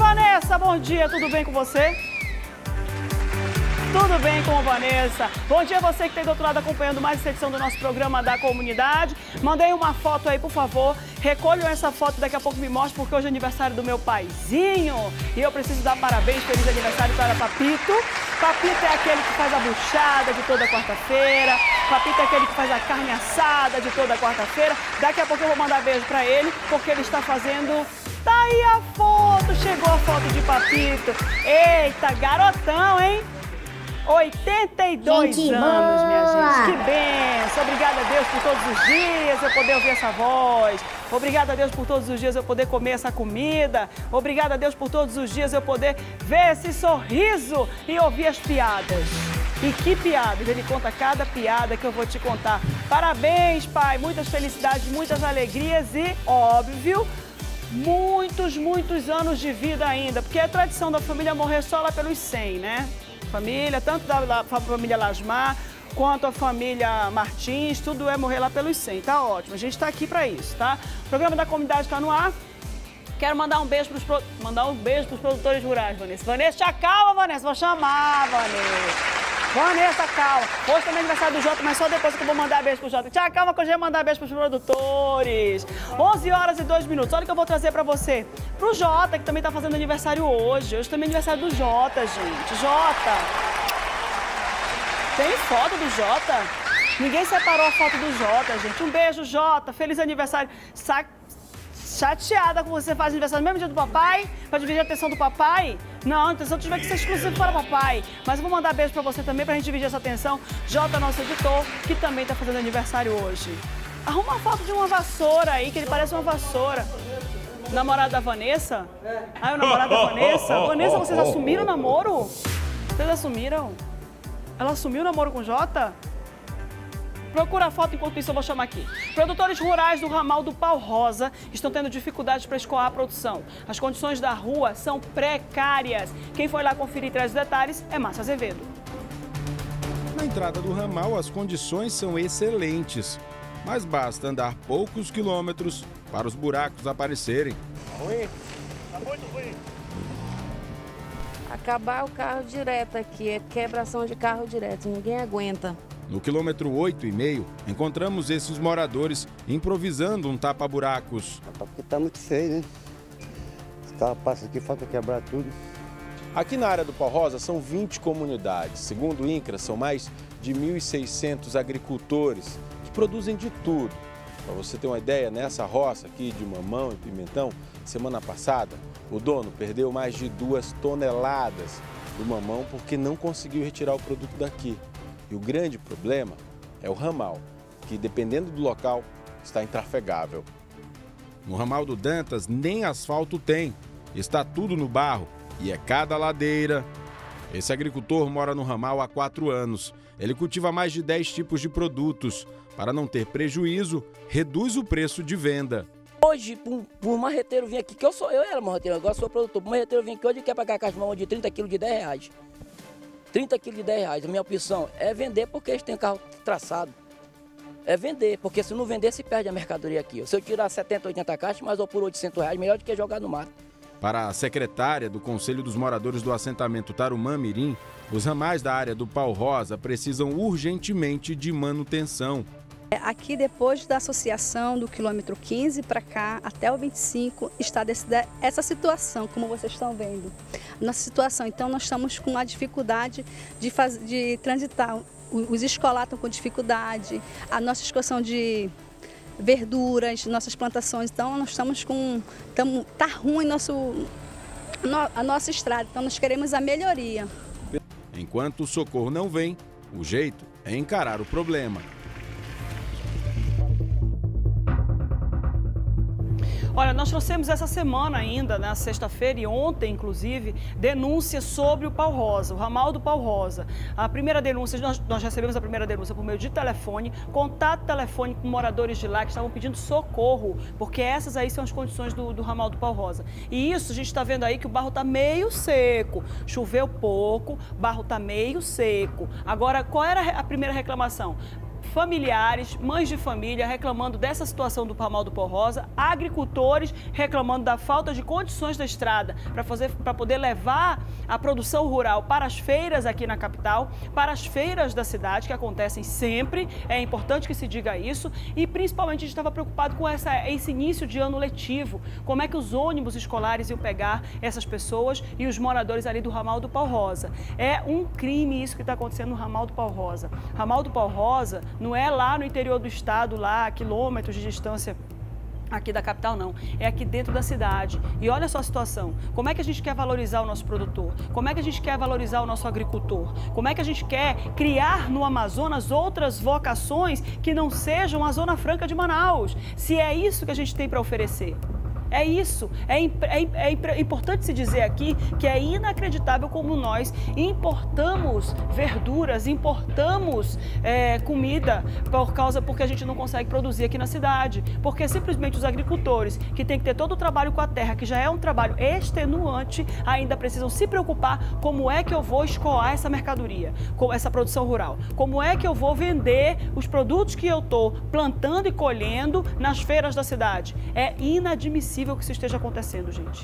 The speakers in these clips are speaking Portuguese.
Vanessa, bom dia, tudo bem com você? Tudo bem com a Vanessa? Bom dia a você que tem do outro lado acompanhando mais essa edição do nosso programa da comunidade. Mandei uma foto aí, por favor. Recolham essa foto, daqui a pouco me mostre, porque hoje é aniversário do meu paizinho. E eu preciso dar parabéns, feliz aniversário para Papito. Papito é aquele que faz a buchada de toda quarta-feira. Papito é aquele que faz a carne assada de toda quarta-feira. Daqui a pouco eu vou mandar beijo para ele, porque ele está fazendo... Tá aí a foto, chegou a foto de Papito. Eita, garotão, hein? 82 anos, minha gente. Que benção. Obrigada a Deus por todos os dias eu poder ouvir essa voz. Obrigada a Deus por todos os dias eu poder comer essa comida. Obrigada a Deus por todos os dias eu poder ver esse sorriso e ouvir as piadas. E que piadas. Ele conta cada piada que eu vou te contar. Parabéns, pai. Muitas felicidades, muitas alegrias e, óbvio, muitos anos de vida ainda. Porque é tradição da família morrer só lá pelos 100, né? Família, tanto da família Lasmar quanto a família Martins, tudo é morrer lá pelos 100, tá ótimo. A gente tá aqui pra isso, tá? O programa da comunidade tá no ar. Quero mandar um beijo pros produtores rurais, Vanessa. Vanessa, calma, Vanessa, vou chamar, Vanessa. Vanessa, calma. Hoje também é aniversário do Jota, mas só depois que eu vou mandar beijo pro Jota. Tchau, calma que eu já ia mandar beijo pros produtores. 11 horas e 2 minutos. Olha o que eu vou trazer pra você. Pro Jota, que também tá fazendo aniversário hoje. Hoje também é aniversário do Jota, gente. Jota. Tem foto do Jota? Ninguém separou a foto do Jota, gente. Um beijo, Jota. Feliz aniversário. Chateada com você faz aniversário no mesmo dia do papai, pra dividir a atenção do papai? Não, a atenção tiver que ser exclusiva para o papai. Mas eu vou mandar beijo pra você também, pra gente dividir essa atenção. Jota, nosso editor, que também tá fazendo aniversário hoje. Arruma uma foto de uma vassoura aí, que ele parece uma vassoura. Namorado da Vanessa? Ah, é o namorado da Vanessa? Vanessa, vocês assumiram o namoro? Vocês assumiram? Ela assumiu o namoro com o Jota? Procura a foto, enquanto isso eu vou chamar aqui. Produtores rurais do ramal do Pau Rosa estão tendo dificuldades para escoar a produção. As condições da rua são precárias. Quem foi lá conferir e traz os detalhes é Márcia Azevedo. Na entrada do ramal, as condições são excelentes, mas basta andar poucos quilômetros para os buracos aparecerem. Ruim? Tá muito ruim. Acabar o carro direto aqui, é quebração de carro direto, ninguém aguenta. No quilômetro 8,5, encontramos esses moradores improvisando um tapa-buracos. Porque tá muito feio, né? Os carros passam aqui, falta quebrar tudo. Aqui na área do Pau Rosa são 20 comunidades. Segundo o INCRA, são mais de 1.600 agricultores que produzem de tudo. Para você ter uma ideia, nessa roça aqui de mamão e pimentão, semana passada, o dono perdeu mais de 2 toneladas do mamão porque não conseguiu retirar o produto daqui. E o grande problema é o ramal, que dependendo do local, está intrafegável. No ramal do Dantas, nem asfalto tem. Está tudo no barro e é cada ladeira. Esse agricultor mora no ramal há 4 anos. Ele cultiva mais de 10 tipos de produtos. Para não ter prejuízo, reduz o preço de venda. Hoje, por marreteiro vir aqui, que eu era marreteiro, agora sou produtor. Por marreteiro vir aqui, hoje quer pagar a caixa de mamão de 30 quilos de R$10. 30 quilos de R$10. A minha opção é vender porque eles têm carro traçado. É vender, porque se não vender, se perde a mercadoria aqui. Se eu tirar 70, 80 caixas, mas ou por R$800, melhor do que jogar no mato. Para a secretária do Conselho dos Moradores do assentamento Tarumã Mirim, os ramais da área do Pau Rosa precisam urgentemente de manutenção. Aqui, depois da associação do quilômetro 15 para cá, até o 25, está essa situação, como vocês estão vendo. Nossa situação, então, nós estamos com a dificuldade de transitar. Os escolares estão com dificuldade, a nossa escoação de verduras, nossas plantações, então, nós estamos com... Está ruim a nossa estrada, então, nós queremos a melhoria. Enquanto o socorro não vem, o jeito é encarar o problema. Olha, nós trouxemos essa semana ainda, na sexta-feira e ontem, inclusive, denúncias sobre o Pau Rosa, o ramal do Pau Rosa. A primeira denúncia, nós recebemos a primeira denúncia por meio de telefone, contato telefônico com moradores de lá que estavam pedindo socorro, porque essas aí são as condições do ramal do Pau Rosa. E isso, a gente está vendo aí que o barro está meio seco, choveu pouco, barro está meio seco. Agora, qual era a primeira reclamação? familiares, mães de família reclamando dessa situação do ramal do Pau Rosa, agricultores reclamando da falta de condições da estrada para poder levar a produção rural para as feiras aqui na capital, para as feiras da cidade, que acontecem sempre, é importante que se diga isso, e principalmente a gente estava preocupado com esse início de ano letivo, como é que os ônibus escolares iam pegar essas pessoas e os moradores ali do ramal do Pau Rosa. É um crime isso que está acontecendo no ramal do Pau Rosa. Ramal do Pau Rosa não é lá no interior do estado, lá a quilômetros de distância aqui da capital, não. É aqui dentro da cidade. E olha só a situação. Como é que a gente quer valorizar o nosso produtor? Como é que a gente quer valorizar o nosso agricultor? Como é que a gente quer criar no Amazonas outras vocações que não sejam a Zona Franca de Manaus? Se é isso que a gente tem para oferecer. É isso, é importante se dizer aqui que é inacreditável como nós importamos verduras, importamos comida porque a gente não consegue produzir aqui na cidade. Porque simplesmente os agricultores, que tem que ter todo o trabalho com a terra, que já é um trabalho extenuante, ainda precisam se preocupar como é que eu vou escoar essa mercadoria, com essa produção rural. Como é que eu vou vender os produtos que eu estou plantando e colhendo nas feiras da cidade. É inadmissível que isso esteja acontecendo, gente.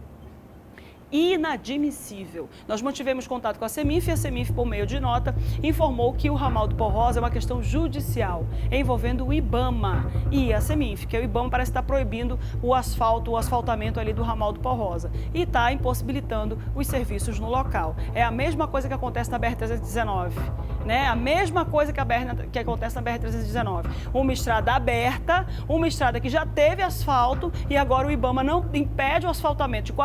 Inadmissível. Nós mantivemos contato com a CEMIF e a CEMIF, por meio de nota, informou que o ramal do Pau Rosa é uma questão judicial, envolvendo o IBAMA e a CEMIF, que é o IBAMA parece estar proibindo o asfaltamento ali do ramal do Pau Rosa e está impossibilitando os serviços no local. É a mesma coisa que acontece na BR-319, né? A mesma coisa que acontece na BR-319. Uma estrada aberta, uma estrada que já teve asfalto e agora o IBAMA não impede o asfaltamento de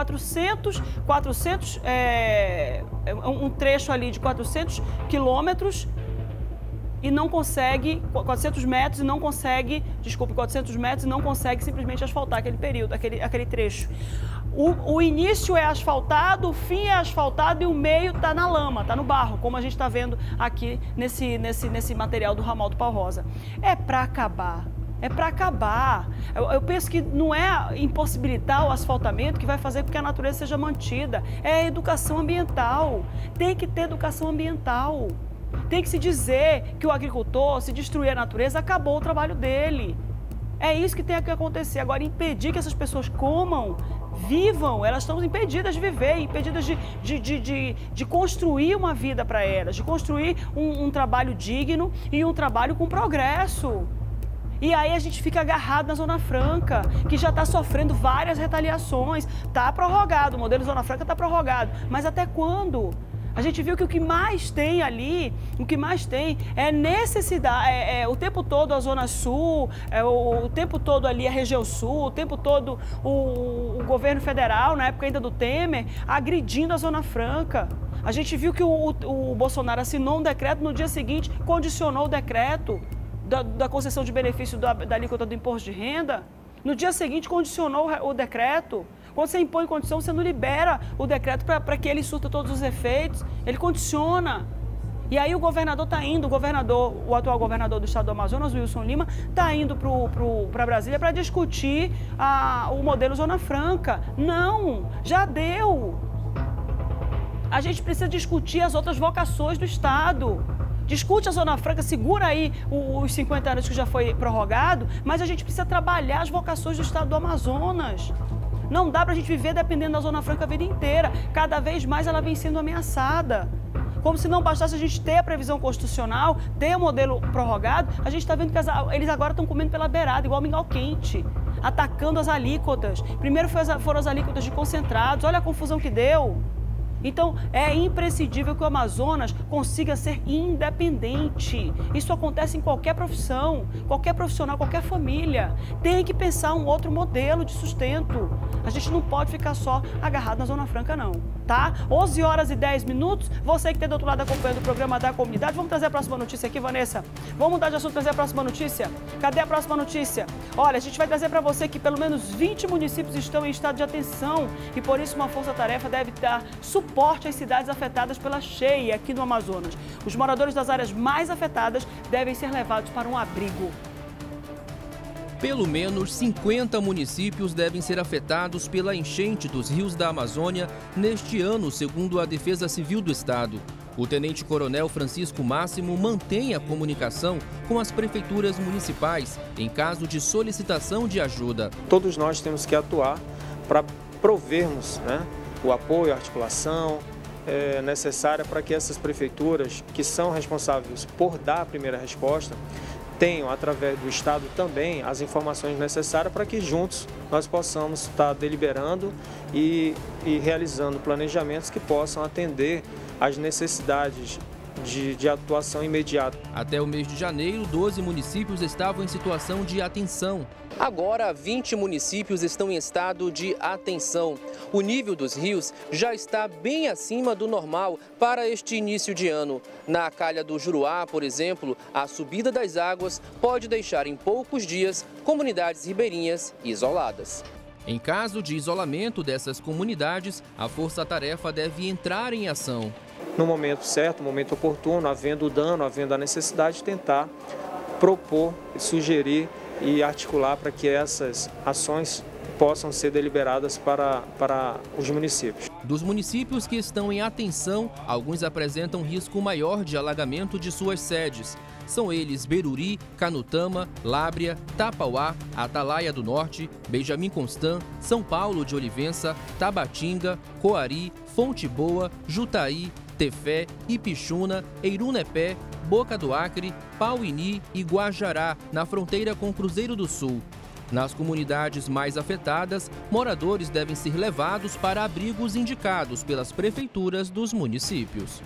um trecho ali de 400 quilômetros e não consegue, 400 metros e não consegue, 400 metros e não consegue simplesmente asfaltar aquele período, aquele trecho. O início é asfaltado, o fim é asfaltado e o meio está na lama, está no barro, como a gente está vendo aqui nesse material do ramal do Pau Rosa. É para acabar. É para acabar. Eu penso que não é impossibilitar o asfaltamento que vai fazer com que a natureza seja mantida. É a educação ambiental. Tem que ter educação ambiental. Tem que se dizer que o agricultor, se destruir a natureza, acabou o trabalho dele. É isso que tem que acontecer. Agora, impedir que essas pessoas comam, vivam, elas estão impedidas de viver, impedidas de construir uma vida para elas, de construir um trabalho digno e um trabalho com progresso. E aí a gente fica agarrado na Zona Franca, que já está sofrendo várias retaliações. Está prorrogado, o modelo Zona Franca está prorrogado. Mas até quando? A gente viu que o que mais tem ali, é necessidade, o tempo todo a Zona Sul, o tempo todo ali a região Sul, o tempo todo o governo federal, na época ainda do Temer, agredindo a Zona Franca. A gente viu que o Bolsonaro assinou um decreto, no dia seguinte condicionou o decreto da concessão de benefício da alíquota do imposto de renda. No dia seguinte condicionou o decreto. Quando você impõe condição, você não libera o decreto para que ele surta todos os efeitos. Ele condiciona. E aí o governador está indo, o atual governador do estado do Amazonas, Wilson Lima, está indo para Brasília para discutir o modelo Zona Franca. Não, já deu. A gente precisa discutir as outras vocações do estado. Discute a Zona Franca, segura aí os 50 anos que já foi prorrogado, mas a gente precisa trabalhar as vocações do estado do Amazonas. Não dá para a gente viver dependendo da Zona Franca a vida inteira. Cada vez mais ela vem sendo ameaçada. Como se não bastasse a gente ter a previsão constitucional, ter o modelo prorrogado, a gente está vendo que eles agora estão comendo pela beirada, igual mingau quente, atacando as alíquotas. Primeiro foram as alíquotas de concentrados, olha a confusão que deu. Então, é imprescindível que o Amazonas consiga ser independente. Isso acontece em qualquer profissão, qualquer profissional, qualquer família. Tem que pensar um outro modelo de sustento. A gente não pode ficar só agarrado na Zona Franca, não, tá? 11 horas e 10 minutos. Você que está do outro lado acompanhando o programa da comunidade, vamos trazer a próxima notícia aqui, Vanessa? Vamos mudar de assunto, trazer a próxima notícia? Cadê a próxima notícia? Olha, a gente vai trazer para você que pelo menos 20 municípios estão em estado de atenção e por isso uma força-tarefa deve dar suporte às cidades afetadas pela cheia aqui no Amazonas. Os moradores das áreas mais afetadas devem ser levados para um abrigo. Pelo menos 50 municípios devem ser afetados pela enchente dos rios da Amazônia neste ano, segundo a Defesa Civil do Estado. O tenente-coronel Francisco Máximo mantém a comunicação com as prefeituras municipais em caso de solicitação de ajuda. Todos nós temos que atuar para provermos, né, o apoio, a articulação necessária para que essas prefeituras, que são responsáveis por dar a primeira resposta, tenham, através do Estado também, as informações necessárias para que juntos nós possamos estar deliberando e realizando planejamentos que possam atender às necessidades de atuação imediata. Até o mês de janeiro, 12 municípios estavam em situação de atenção. Agora, 20 municípios estão em estado de atenção. O nível dos rios já está bem acima do normal para este início de ano. Na calha do Juruá, por exemplo, a subida das águas pode deixar em poucos dias comunidades ribeirinhas isoladas. Em caso de isolamento dessas comunidades, a força-tarefa deve entrar em ação. No momento certo, no momento oportuno, havendo o dano, havendo a necessidade de tentar propor, sugerir e articular para que essas ações possam ser deliberadas para os municípios. Dos municípios que estão em atenção, alguns apresentam risco maior de alagamento de suas sedes. São eles Beruri, Canutama, Lábrea, Tapauá, Atalaia do Norte, Benjamin Constant, São Paulo de Olivença, Tabatinga, Coari, Fonte Boa, Jutaí, Tefé, Ipixuna, Eirunepé, Boca do Acre, Pauini e Guajará, na fronteira com Cruzeiro do Sul. Nas comunidades mais afetadas, moradores devem ser levados para abrigos indicados pelas prefeituras dos municípios.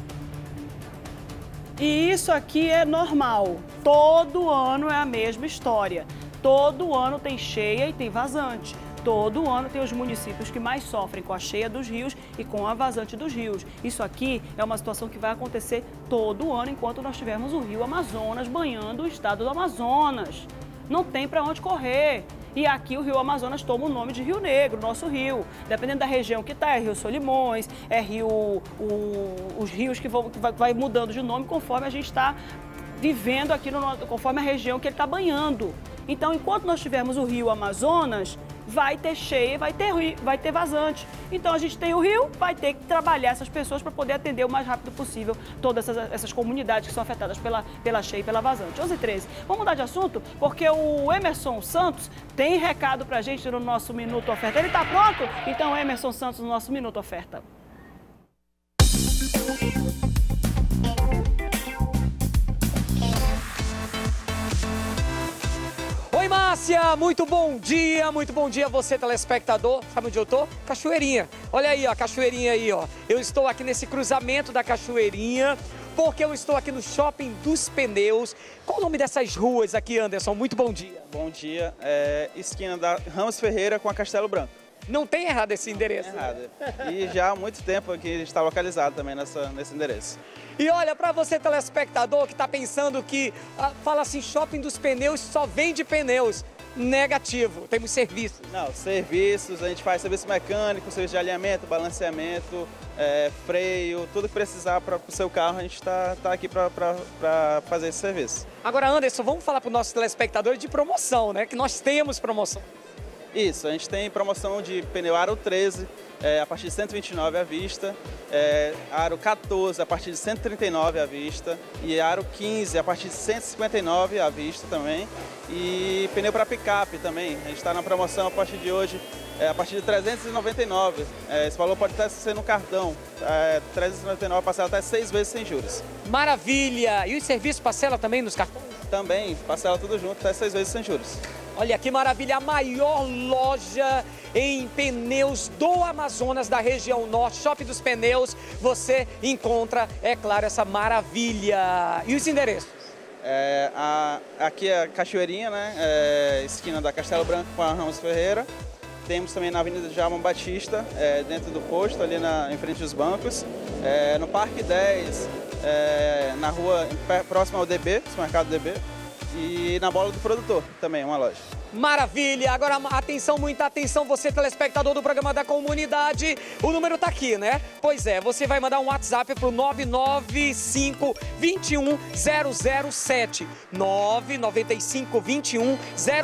E isso aqui é normal. Todo ano é a mesma história. Todo ano tem cheia e tem vazante. Todo ano tem os municípios que mais sofrem com a cheia dos rios e com a vazante dos rios. Isso aqui é uma situação que vai acontecer todo ano enquanto nós tivermos o rio Amazonas banhando o estado do Amazonas. Não tem para onde correr. E aqui o rio Amazonas toma o nome de Rio Negro, nosso rio. Dependendo da região que está, é Rio Solimões, é os rios que vai mudando de nome conforme a gente está vivendo aqui, conforme a região que ele está banhando. Então, enquanto nós tivermos o rio Amazonas, vai ter cheia, vai ter vazante. Então, a gente tem o rio, vai ter que trabalhar essas pessoas para poder atender o mais rápido possível todas essas comunidades que são afetadas pela cheia e pela vazante. 11h13. Vamos mudar de assunto? Porque o Emerson Santos tem recado para a gente no nosso Minuto Oferta. Ele está pronto? Então, Emerson Santos no nosso Minuto Oferta. Oi, Márcia, muito bom dia você, telespectador. Sabe onde eu tô? Cachoeirinha. Olha aí, ó, a cachoeirinha aí, ó. Eu estou aqui nesse cruzamento da cachoeirinha, porque eu estou aqui no Shopping dos Pneus. Qual o nome dessas ruas aqui, Anderson? Muito bom dia. Bom dia, esquina da Ramos Ferreira com a Castelo Branco. Não tem errado esse endereço. Não tem errado. E já há muito tempo aqui a gente está localizado também nesse endereço. E olha, para você telespectador que está pensando que fala assim, Shopping dos Pneus só vende pneus. Negativo, temos serviços. Não, serviços, a gente faz serviço mecânico, serviço de alinhamento, balanceamento, freio, tudo que precisar para o seu carro, a gente está aqui para fazer esse serviço. Agora, Anderson, vamos falar para os nossos telespectadores de promoção, né? Que nós temos promoção. Isso, a gente tem promoção de pneu Aro 13, a partir de 129 à vista, Aro 14 a partir de 139 à vista e Aro 15 a partir de 159 à vista também. E pneu para picape também, a gente está na promoção a partir de hoje, a partir de 399. Esse valor pode até ser no cartão, 399 parcela até 6 vezes sem juros. Maravilha! E o serviço parcela também nos cartões? Também, parcela tudo junto, até 6 vezes sem juros. Olha que maravilha, a maior loja em pneus do Amazonas, da região norte, Shopping dos Pneus, você encontra, é claro, essa maravilha. E os endereços? Aqui é a Cachoeirinha, né? Esquina da Castelo Branco com a Ramos Ferreira. Temos também na Avenida Jaime Batista, dentro do posto, ali em frente aos bancos. No Parque 10, na rua próxima ao DB, supermercado DB. E na Bola do Produtor também, uma loja. Maravilha! Agora, atenção, muita atenção, você telespectador do programa da comunidade. O número tá aqui, né? Pois é, você vai mandar um WhatsApp pro 995 21 007. 995 21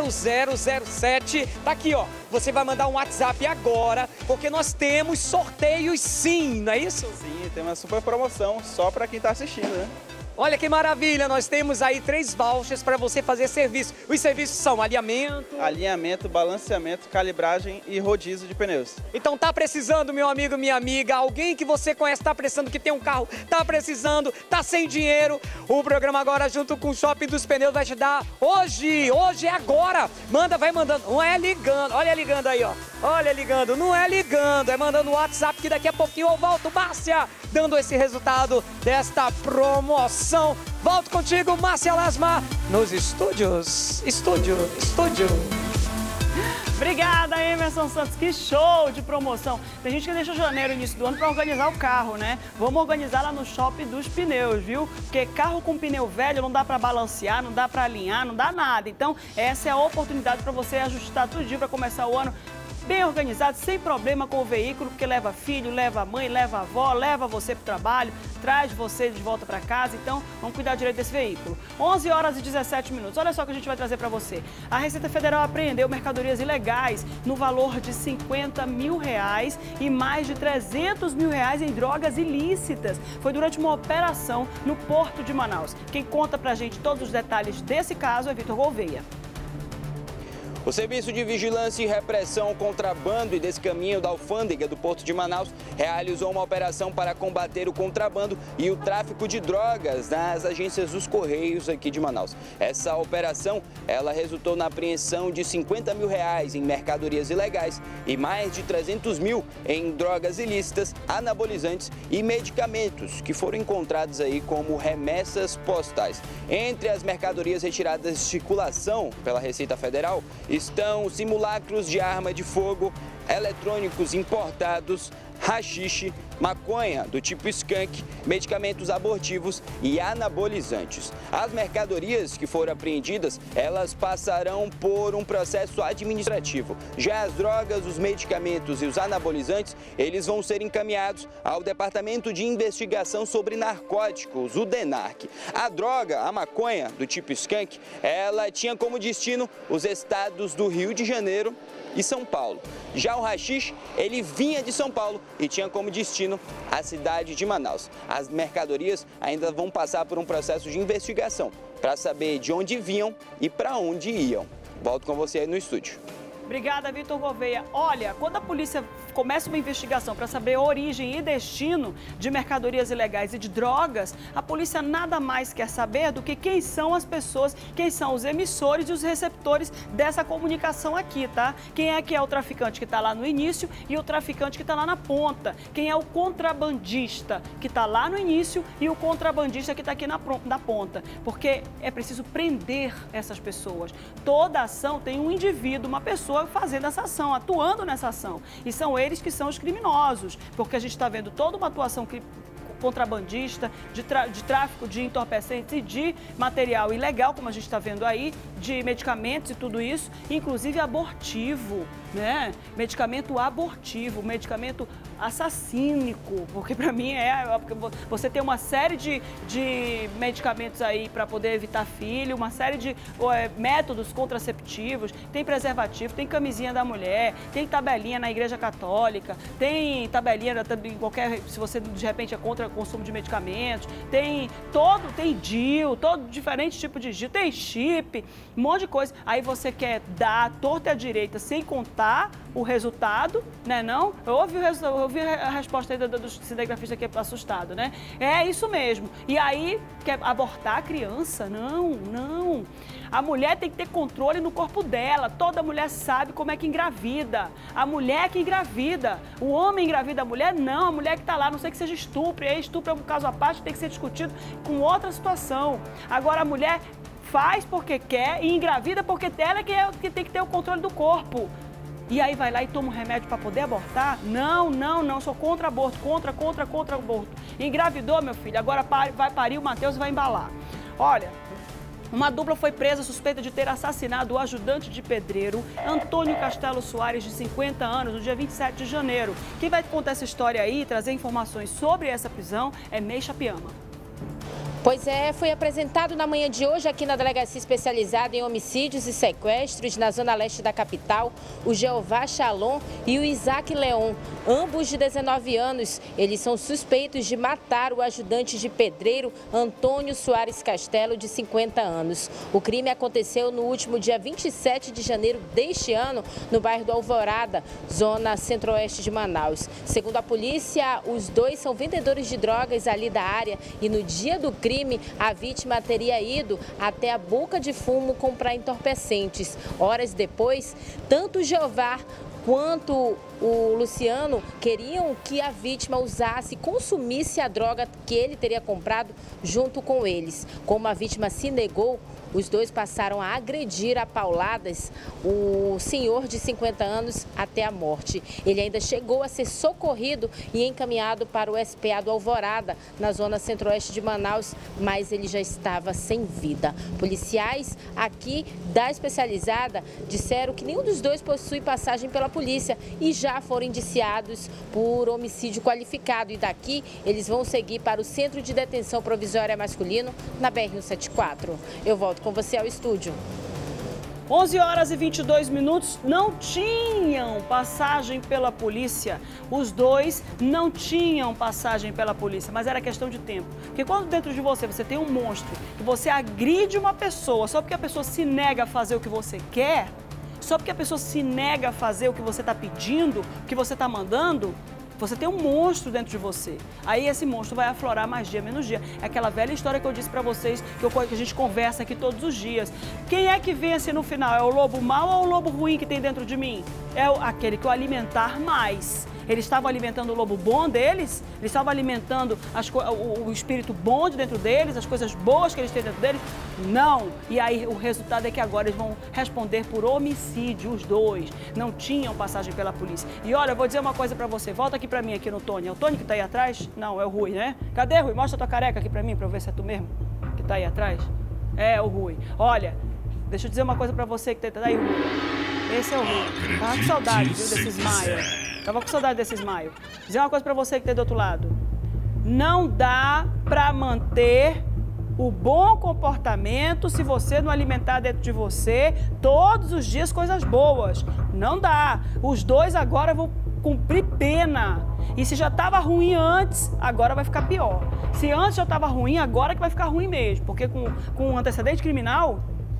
0007. Tá aqui, ó. Você vai mandar um WhatsApp agora, porque nós temos sorteios sim, não é isso? Sim, tem uma super promoção só para quem está assistindo, né? Olha que maravilha, nós temos aí 3 vouchers para você fazer serviço. Os serviços são alinhamento, balanceamento, calibragem e rodízio de pneus. Então tá precisando, meu amigo, minha amiga, alguém que você conhece tá precisando, que tem um carro, tá precisando, tá sem dinheiro. O programa agora junto com o Shopping dos Pneus vai te dar hoje é agora. Vai mandando, não é ligando, olha ligando aí, ó. Olha ligando, não é ligando, é mandando o WhatsApp que daqui a pouquinho eu volto, Márcia, dando esse resultado desta promoção. Volto contigo, Márcia Lasma, nos estúdios. Estúdio. Obrigada, Emerson Santos. Que show de promoção. Tem gente que deixa janeiro, início do ano, para organizar o carro, né? Vamos organizar lá no Shopping dos Pneus, viu? Porque carro com pneu velho não dá para balancear, não dá para alinhar, não dá nada. Então, essa é a oportunidade para você ajustar tudinho para começar o ano bem organizado, sem problema com o veículo, porque leva filho, leva mãe, leva avó, leva você para o trabalho, traz você de volta para casa. Então, vamos cuidar direito desse veículo. 11 horas e 17 minutos. Olha só o que a gente vai trazer para você. A Receita Federal apreendeu mercadorias ilegais no valor de R$50 mil e mais de R$300 mil em drogas ilícitas. Foi durante uma operação no Porto de Manaus. Quem conta pra gente todos os detalhes desse caso é Vitor Gouveia. O Serviço de Vigilância e Repressão ao Contrabando e Descaminho da Alfândega do Porto de Manaus realizou uma operação para combater o contrabando e o tráfico de drogas nas agências dos Correios aqui de Manaus. Essa operação, ela resultou na apreensão de R$50 mil em mercadorias ilegais e mais de R$300 mil em drogas ilícitas, anabolizantes e medicamentos que foram encontrados aí como remessas postais. Entre as mercadorias retiradas de circulação pela Receita Federal estão simulacros de arma de fogo, eletrônicos importados, haxixe, maconha do tipo skunk, medicamentos abortivos e anabolizantes. As mercadorias que foram apreendidas, elas passarão por um processo administrativo. Já as drogas, os medicamentos e os anabolizantes, eles vão ser encaminhados ao Departamento de Investigação sobre Narcóticos, o DENARC. A droga, a maconha do tipo skunk, ela tinha como destino os estados do Rio de Janeiro e São Paulo. Já o haxixe, ele vinha de São Paulo e tinha como destino a cidade de Manaus. As mercadorias ainda vão passar por um processo de investigação para saber de onde vinham e para onde iam. Volto com você aí no estúdio. Obrigada, Vitor Gouveia. Olha, quando a polícia começa uma investigação para saber a origem e destino de mercadorias ilegais e de drogas, a polícia nada mais quer saber do que quem são as pessoas, quem são os emissores e os receptores dessa comunicação aqui, tá? Quem é que é o traficante que está lá no início e o traficante que está lá na ponta? Quem é o contrabandista que está lá no início e o contrabandista que está aqui na ponta? Porque é preciso prender essas pessoas. Toda ação tem um indivíduo, uma pessoa fazendo essa ação, atuando nessa ação. E são eles que são os criminosos, porque a gente está vendo toda uma atuação contrabandista, de tráfico de entorpecentes e de material ilegal, como a gente está vendo aí, de medicamentos e tudo isso, inclusive abortivo, né? Medicamento abortivo, medicamento assassínico, porque para mim porque você tem uma série de medicamentos aí para poder evitar filho, uma série de métodos contraceptivos, tem preservativo, tem camisinha da mulher, tem tabelinha na Igreja Católica, tem tabelinha em qualquer, se você de repente é contra o consumo de medicamentos, tem DIU, todo diferente tipo de DIU, tem chip, um monte de coisa. Aí você quer dar à torta e à direita sem contar o resultado, né não? Eu ouvi a resposta aí do cinegrafista aqui assustado, né? É isso mesmo. E aí, quer abortar a criança? Não. A mulher tem que ter controle no corpo dela. Toda mulher sabe como é que engravida. A mulher que engravida. O homem engravida a mulher? Não. A mulher que está lá, não sei que seja estupro. E aí estupro é um caso à parte, tem que ser discutido com outra situação. Agora, a mulher faz porque quer e engravida porque ela é que tem que ter o controle do corpo. E aí vai lá e toma um remédio para poder abortar? Não, sou contra aborto, contra aborto. Engravidou, meu filho, agora vai parir o Matheus e vai embalar. Olha, uma dupla foi presa suspeita de ter assassinado o ajudante de pedreiro Antônio Castelo Soares, de 50 anos, no dia 27 de janeiro. Quem vai contar essa história aí e trazer informações sobre essa prisão é Meixa Piama. Pois é, foi apresentado na manhã de hoje aqui na Delegacia Especializada em Homicídios e Sequestros, na zona leste da capital, o Jeová Shalom e o Isaac Leon, ambos de 19 anos. Eles são suspeitos de matar o ajudante de pedreiro Antônio Soares Castelo, de 50 anos. O crime aconteceu no último dia 27 de janeiro deste ano, no bairro do Alvorada, zona centro-oeste de Manaus. Segundo a polícia, os dois são vendedores de drogas ali da área e no dia do crime, a vítima teria ido até a boca de fumo comprar entorpecentes. Horas depois, tanto o Jeová quanto o Luciano queriam que a vítima usasse e consumisse a droga que ele teria comprado junto com eles. Como a vítima se negou, os dois passaram a agredir a pauladas o senhor de 50 anos até a morte. Ele ainda chegou a ser socorrido e encaminhado para o SPA do Alvorada, na zona centro-oeste de Manaus, mas ele já estava sem vida. Policiais aqui da especializada disseram que nenhum dos dois possui passagem pela polícia e já foram indiciados por homicídio qualificado. E daqui eles vão seguir para o Centro de Detenção Provisória Masculino, na BR-174. Eu volto com você ao estúdio. 11 horas e 22 minutos, não tinham passagem pela polícia. Os dois não tinham passagem pela polícia, mas era questão de tempo. Porque quando dentro de você tem um monstro, que você agride uma pessoa só porque a pessoa se nega a fazer o que você quer, só porque a pessoa se nega a fazer o que você está pedindo, o que você está mandando, você tem um monstro dentro de você. Aí esse monstro vai aflorar mais dia, menos dia. É aquela velha história que eu disse pra vocês, que a gente conversa aqui todos os dias. Quem é que vence no final? É o lobo mau ou o lobo ruim que tem dentro de mim? É aquele que eu alimentar mais. Eles estavam alimentando o lobo bom deles, eles estavam alimentando o espírito bom de dentro deles, as coisas boas que eles têm dentro deles. Não. E aí o resultado é que agora eles vão responder por homicídio, os dois. Não tinham passagem pela polícia. E olha, eu vou dizer uma coisa pra você. Volta aqui pra mim, aqui no Tony. É o Tony que tá aí atrás? Não, é o Rui, né? Cadê, Rui? Mostra tua careca aqui pra mim, pra eu ver se é tu mesmo que tá aí atrás. É o Rui. Olha, deixa eu dizer uma coisa pra você que tá aí, Rui. Esse é o Rui. Tava com saudade, viu, desse smile. Tava com saudade desse smile. Dizer uma coisa pra você que tá do outro lado. Não dá pra manter o bom comportamento se você não alimentar dentro de você todos os dias coisas boas. Não dá. Os dois agora vão cumprir pena. E se já estava ruim antes, agora vai ficar pior. Se antes já estava ruim, agora que vai ficar ruim mesmo. Porque com um antecedente criminal,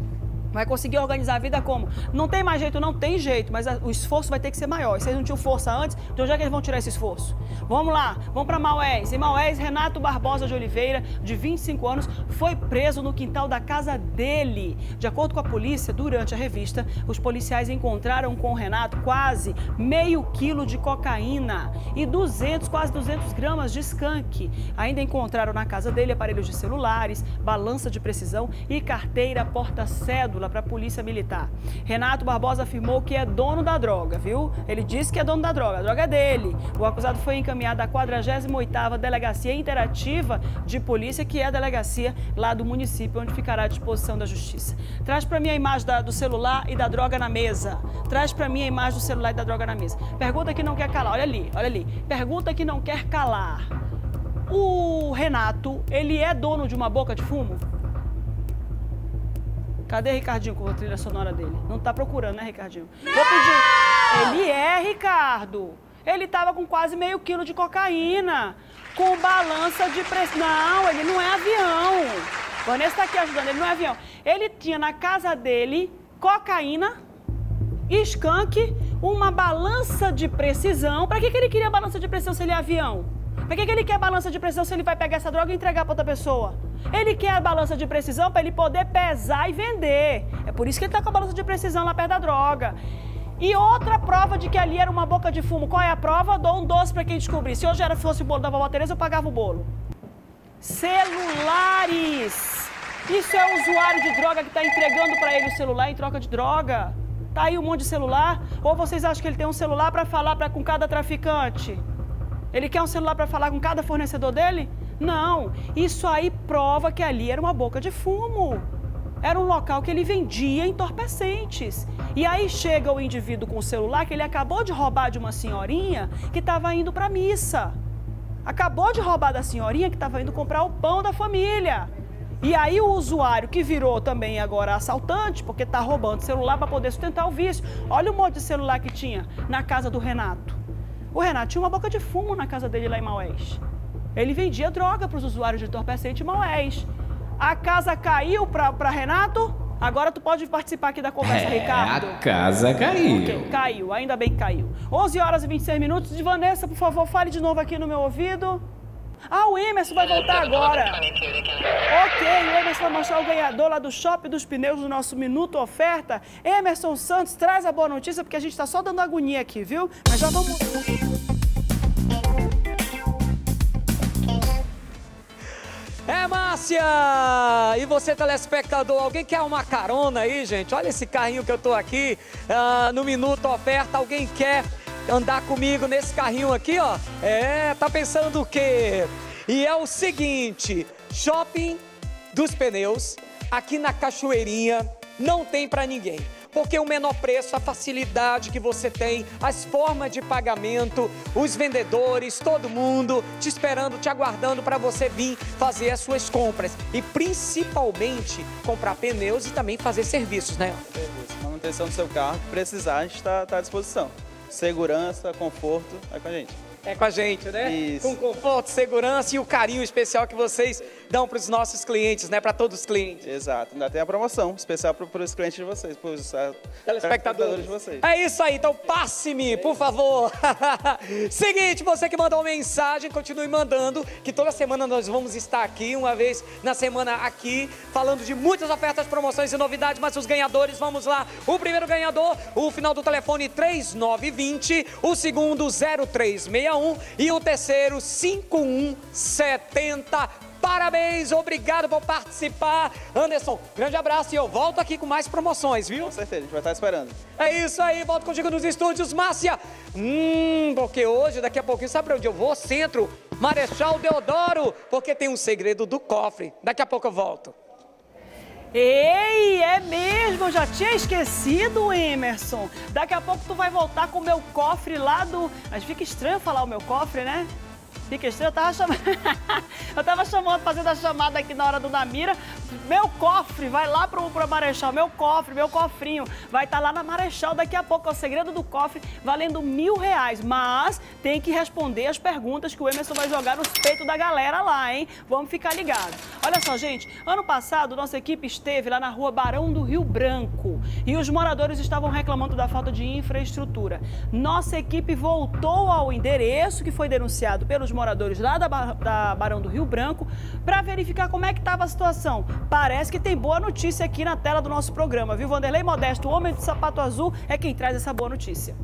vai conseguir organizar a vida como? Não tem mais jeito, não tem jeito, mas o esforço vai ter que ser maior. E se eles não tinham força antes, de onde é que eles vão tirar esse esforço? Vamos lá, vamos para Maués. Em Maués, Renato Barbosa de Oliveira, de 25 anos, foi preso no quintal da casa dele. De acordo com a polícia, durante a revista, os policiais encontraram com o Renato quase meio quilo de cocaína e quase 200 gramas de skunk. Ainda encontraram na casa dele aparelhos de celulares, balança de precisão e carteira porta-cédula para a polícia militar. Renato Barbosa afirmou que é dono da droga, viu? Ele disse que é dono da droga, a droga é dele. O acusado foi encaminhado à 48ª Delegacia Interativa de Polícia, que é a delegacia lá do município, onde ficará à disposição da Justiça. Traz para mim a imagem do celular e da droga na mesa. Traz para mim a imagem do celular e da droga na mesa. Pergunta que não quer calar, olha ali, olha ali. Pergunta que não quer calar. O Renato, ele é dono de uma boca de fumo? Cadê Ricardinho com a trilha sonora dele? Não tá procurando, né, Ricardinho? Vou pedir. Ele é, Ricardo. Ele tava com quase meio quilo de cocaína, com balança de pressão. Não, ele não é avião. Vanessa tá aqui ajudando, ele não é avião. Ele tinha na casa dele cocaína, skunk, uma balança de precisão. Pra que ele queria balança de precisão se ele é avião? Pra que ele quer balança de precisão se ele vai pegar essa droga e entregar pra outra pessoa? Ele quer a balança de precisão para ele poder pesar e vender. É por isso que ele tá com a balança de precisão lá perto da droga. E outra prova de que ali era uma boca de fumo. Qual é a prova? Dou um doce para quem descobrir. Se hoje fosse o bolo da vovó Tereza, eu pagava o bolo. Celulares. Isso é o usuário de droga que está entregando para ele o celular em troca de droga. Tá aí um monte de celular? Ou vocês acham que ele tem um celular para falar com cada traficante? Ele quer um celular para falar com cada fornecedor dele? Não, isso aí prova que ali era uma boca de fumo. Era um local que ele vendia entorpecentes. E aí chega o indivíduo com o celular que ele acabou de roubar de uma senhorinha que estava indo para a missa. acabou de roubar da senhorinha que estava indo comprar o pão da família. E aí o usuário que virou também agora assaltante, porque está roubando celular para poder sustentar o vício. Olha o monte de celular que tinha na casa do Renato. O Renato tinha uma boca de fumo na casa dele lá em Maués. Ele vendia droga para os usuários de entorpecente em Maués. A casa caiu para Renato? Agora tu pode participar aqui da conversa, Ricardo. A casa caiu. Ok, caiu, ainda bem que caiu. 11 horas e 26 minutos. De Vanessa, por favor, fale de novo aqui no meu ouvido. Ah, o Emerson vai voltar agora. Ok, o Emerson vai mostrar o ganhador lá do Shopping dos Pneus do nosso Minuto Oferta. Emerson Santos, traz a boa notícia, porque a gente tá só dando agonia aqui, viu? Mas já vamos... Márcia! E você, telespectador, alguém quer uma carona aí, gente? Olha esse carrinho que eu tô aqui no Minuto Oferta. Alguém quer andar comigo nesse carrinho aqui, ó? Tá pensando o quê? E é o seguinte, Shopping dos Pneus, aqui na Cachoeirinha, não tem pra ninguém. Porque o menor preço, a facilidade que você tem, as formas de pagamento, os vendedores, todo mundo te esperando, te aguardando para você vir fazer as suas compras. E principalmente comprar pneus e também fazer serviços, né? Manutenção do seu carro, precisar, a gente está à disposição. Segurança, conforto, é com a gente. É com a gente, né? Isso. Com conforto, segurança e o carinho especial que vocês dão para os nossos clientes, né? Para todos os clientes. Exato. Ainda tem a promoção especial para os clientes de vocês, para os telespectadores de vocês. É isso aí, então passe-me, por favor. Seguinte, você que mandou mensagem, continue mandando, que toda semana nós vamos estar aqui, uma vez na semana aqui, falando de muitas ofertas, promoções e novidades, mas os ganhadores, vamos lá. O primeiro ganhador, o final do telefone 3920, o segundo 0361 e o terceiro 5170. Parabéns, obrigado por participar. Anderson, grande abraço e eu volto aqui com mais promoções, viu? Com certeza, a gente vai estar esperando. É isso aí, volto contigo nos estúdios, Márcia. Porque hoje, daqui a pouquinho, sabe pra onde eu vou? Centro, Marechal Deodoro, porque tem um segredo do cofre. Daqui a pouco eu volto. Ei, é mesmo, eu já tinha esquecido, Emerson. Daqui a pouco tu vai voltar com o meu cofre lá do... Mas fica estranho falar o meu cofre, né? Fica estranho, eu tava fazendo a chamada aqui na hora do Namira. Meu cofre, vai lá pro Marechal, meu cofre, meu cofrinho, vai estar lá na Marechal daqui a pouco. É o segredo do cofre, valendo R$1.000. Mas tem que responder as perguntas que o Emerson vai jogar nos peitos da galera lá, hein? Vamos ficar ligados. Olha só, gente, ano passado nossa equipe esteve lá na rua Barão do Rio Branco e os moradores estavam reclamando da falta de infraestrutura. Nossa equipe voltou ao endereço que foi denunciado pelos moradores lá da Barão do Rio Branco para verificar como é que estava a situação. Parece que tem boa notícia aqui na tela do nosso programa, viu? Vanderlei Modesto, o homem de sapato azul, é quem traz essa boa notícia.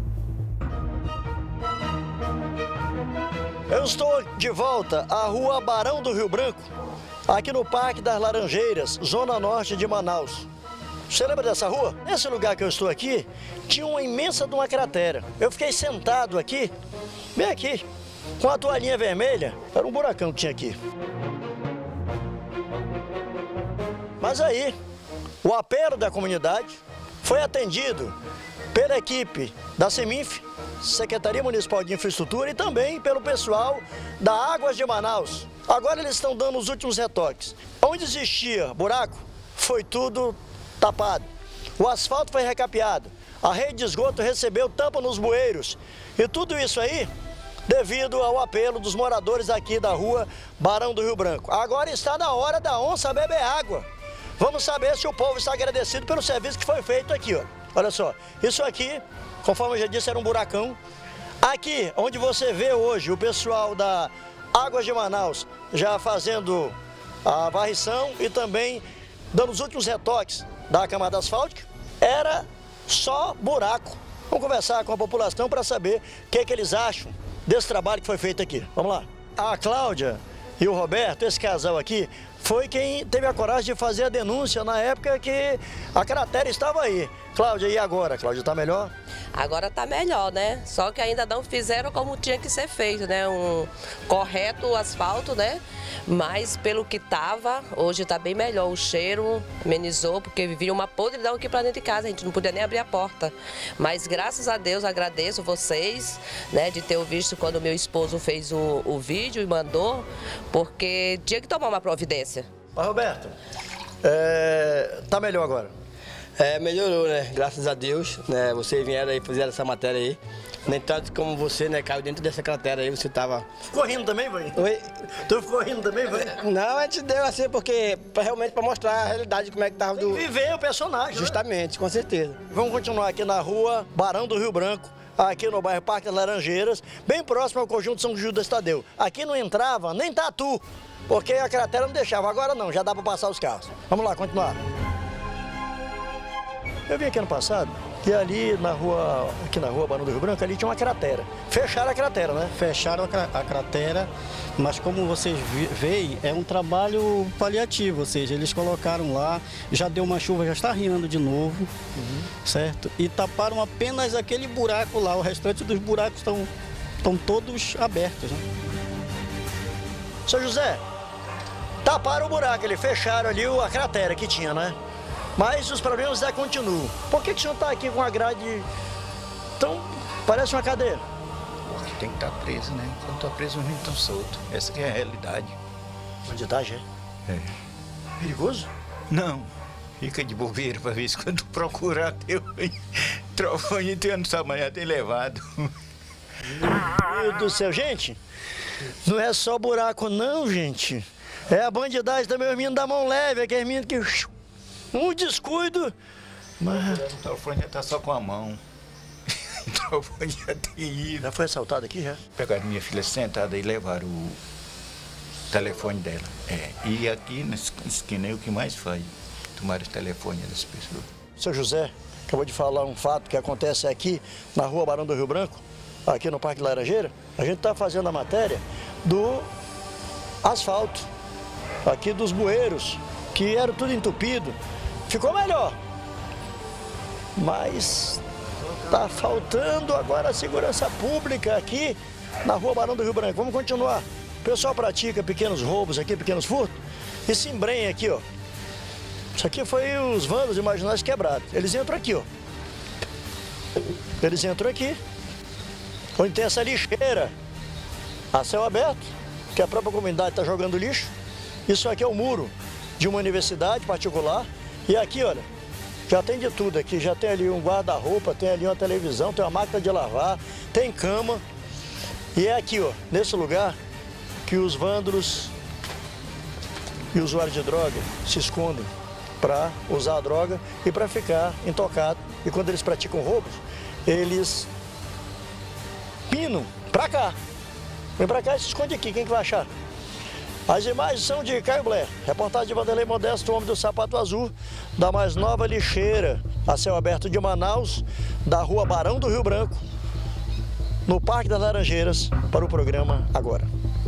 Eu estou de volta à rua Barão do Rio Branco, aqui no Parque das Laranjeiras, zona norte de Manaus. Você lembra dessa rua? Nesse lugar que eu estou aqui, tinha uma imensa de uma cratera. Eu fiquei sentado aqui, bem aqui, com a toalhinha vermelha. Era um buracão que tinha aqui. Mas aí, o apelo da comunidade foi atendido pela equipe da Seminf, Secretaria Municipal de Infraestrutura, e também pelo pessoal da Águas de Manaus. Agora eles estão dando os últimos retoques. Onde existia buraco, foi tudo tapado. O asfalto foi recapeado. A rede de esgoto recebeu tampa nos bueiros. E tudo isso aí devido ao apelo dos moradores aqui da rua Barão do Rio Branco. Agora está na hora da onça beber água. Vamos saber se o povo está agradecido pelo serviço que foi feito aqui, ó. Olha só, isso aqui, conforme eu já disse, era um buracão. Aqui, onde você vê hoje o pessoal da Águas de Manaus já fazendo a varrição e também dando os últimos retoques da camada asfáltica, era só buraco. Vamos conversar com a população para saber o que eles acham desse trabalho que foi feito aqui. Vamos lá. A Cláudia e o Roberto, esse casal aqui, foi quem teve a coragem de fazer a denúncia na época que a cratera estava aí. Cláudia, e agora? Cláudia, tá melhor? Agora tá melhor, né? Só que ainda não fizeram como tinha que ser feito, né? Um correto asfalto, né? Mas pelo que tava, hoje tá bem melhor. O cheiro amenizou, porque vivia uma podridão aqui pra dentro de casa, a gente não podia nem abrir a porta. Mas graças a Deus, agradeço vocês, né? De ter visto quando meu esposo fez o vídeo e mandou, porque tinha que tomar uma providência. Mas, Roberto, tá melhor agora? Melhorou, né? Graças a Deus, né? Vocês vieram aí, fizeram essa matéria aí. Nem tanto como você, né? Caiu dentro dessa cratera aí, você tava... Ficou rindo também, vai? Oi? Tu ficou rindo também, vai? Não, a gente deu assim, porque realmente para mostrar a realidade, como é que tava do... Viver o personagem, justamente, né? Com certeza. Vamos continuar aqui na rua Barão do Rio Branco, aqui no bairro Parque das Laranjeiras, bem próximo ao conjunto São Judas Tadeu. Aqui não entrava nem tatu, porque a cratera não deixava. Agora não, já dá para passar os carros. Vamos lá, continuar. Eu vim aqui ano passado e ali na rua, aqui na rua Barão do Rio Branco, ali tinha uma cratera. Fecharam a cratera, né? Fecharam a cratera, mas como vocês veem, é um trabalho paliativo, ou seja, eles colocaram lá, já deu uma chuva, já está riando de novo, certo? E taparam apenas aquele buraco lá, o restante dos buracos estão todos abertos, né? Seu José, taparam o buraco, eles fecharam ali a cratera que tinha, né? Mas os problemas ainda continuam. Por que o senhor está aqui com a grade tão... parece uma cadeira? Porque tem que estar preso, né? Quando está preso, os meninos estão soltos. Essa que é a realidade. Bandidagem, é? É. Perigoso? Não. Fica de bobeira para ver se quando procurar teu trofone tu não sabe amanhã tem levado. Meu Deus do céu, gente, não é só buraco não, gente. É a bandidagem também, os meninos da mão leve, aqueles meninos que... Um descuido, mas... O telefone já tá só com a mão. O telefone já tem ido. Já foi assaltado aqui, já? Pegaram minha filha sentada e levaram o telefone dela. E aqui na esquina é o que mais faz. Tomaram o telefone das pessoas. Seu José, acabou de falar um fato que acontece aqui na rua Barão do Rio Branco, aqui no Parque Laranjeira. A gente tá fazendo a matéria do asfalto, aqui dos bueiros, que era tudo entupido. Ficou melhor, mas tá faltando agora a segurança pública aqui na rua Barão do Rio Branco. Vamos continuar. O pessoal pratica pequenos roubos aqui, pequenos furtos, e se embrenha aqui, ó. Isso aqui foi os vândalos imaginários quebrados. Eles entram aqui, ó. Eles entram aqui, onde tem essa lixeira a céu aberto, que a própria comunidade está jogando lixo. Isso aqui é o muro de uma universidade particular. E aqui, olha, já tem de tudo aqui. Já tem ali um guarda-roupa, tem ali uma televisão, tem uma máquina de lavar, tem cama. E é aqui, ó, nesse lugar que os vândalos e usuários de droga se escondem para usar a droga e para ficar intocado. E quando eles praticam roubos, eles pinam para cá. Vem para cá e se esconde aqui. Quem que vai achar? As imagens são de Caio Blair, reportagem de Vanderlei Modesto, o homem do sapato azul, da mais nova lixeira a céu aberto de Manaus, da rua Barão do Rio Branco, no Parque das Laranjeiras, para o programa Agora.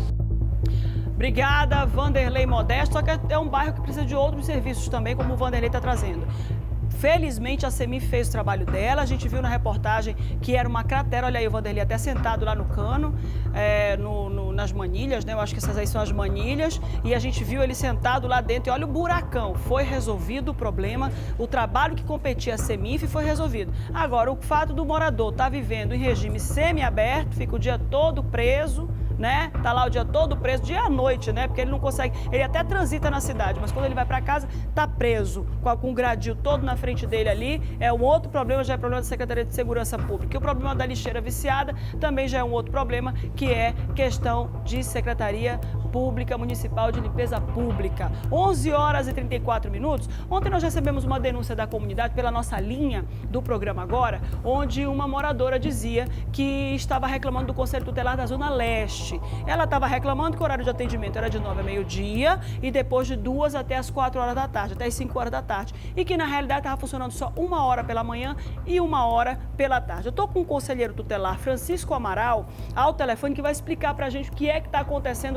Obrigada, Vanderlei Modesto, só que é um bairro que precisa de outros serviços também, como o Vanderlei está trazendo. Felizmente, a CEMIF fez o trabalho dela. A gente viu na reportagem que era uma cratera. Olha aí o Vanderlei até sentado lá no cano, nas manilhas, né? Eu acho que essas aí são as manilhas. E a gente viu ele sentado lá dentro. E olha o buracão. Foi resolvido o problema. O trabalho que competia a CEMIF foi resolvido. Agora, o fato do morador estar vivendo em regime semiaberto, fica o dia todo preso, né? Tá lá o dia todo preso, dia à noite, né? Porque ele não consegue, ele até transita na cidade, mas quando ele vai para casa, tá preso, com um gradil todo na frente dele ali. É um outro problema, já é problema da Secretaria de Segurança Pública. E o problema da lixeira viciada também já é um outro problema, que é questão de Secretaria Pública Municipal de Limpeza Pública. 11 horas e 34 minutos. Ontem nós recebemos uma denúncia da comunidade pela nossa linha do programa Agora, onde uma moradora dizia que estava reclamando do Conselho Tutelar da Zona Leste. Ela estava reclamando que o horário de atendimento era de 9 a meio-dia e depois de 2 até as 4 horas da tarde, até as 5 horas da tarde. E que na realidade estava funcionando só 1 hora pela manhã e 1 hora pela tarde. Eu estou com o conselheiro tutelar Francisco Amaral ao telefone, que vai explicar para a gente o que é que está acontecendo lá na Zona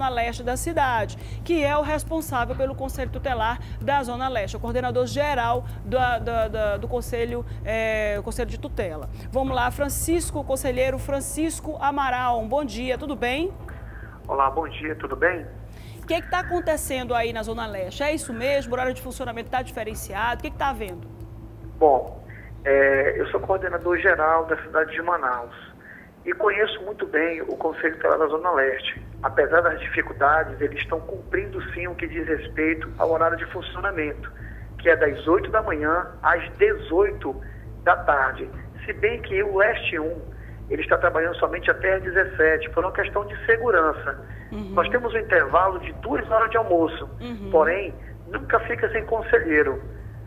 leste da cidade, que é o responsável pelo Conselho Tutelar da Zona Leste, o coordenador geral do Conselho, Conselho de Tutela. Vamos lá, Francisco, conselheiro Francisco Amaral, bom dia, tudo bem? Olá, bom dia, tudo bem? O que está acontecendo aí na Zona Leste? É isso mesmo? O horário de funcionamento está diferenciado? O que está havendo? Bom, eu sou coordenador geral da cidade de Manaus e conheço muito bem o Conselho Tutelar da Zona Leste. Apesar das dificuldades, eles estão cumprindo sim o que diz respeito ao horário de funcionamento, que é das 8 da manhã às 18 da tarde. Se bem que o Leste 1, ele está trabalhando somente até às 17, por uma questão de segurança. Nós temos um intervalo de 2 horas de almoço, porém, nunca fica sem conselheiro.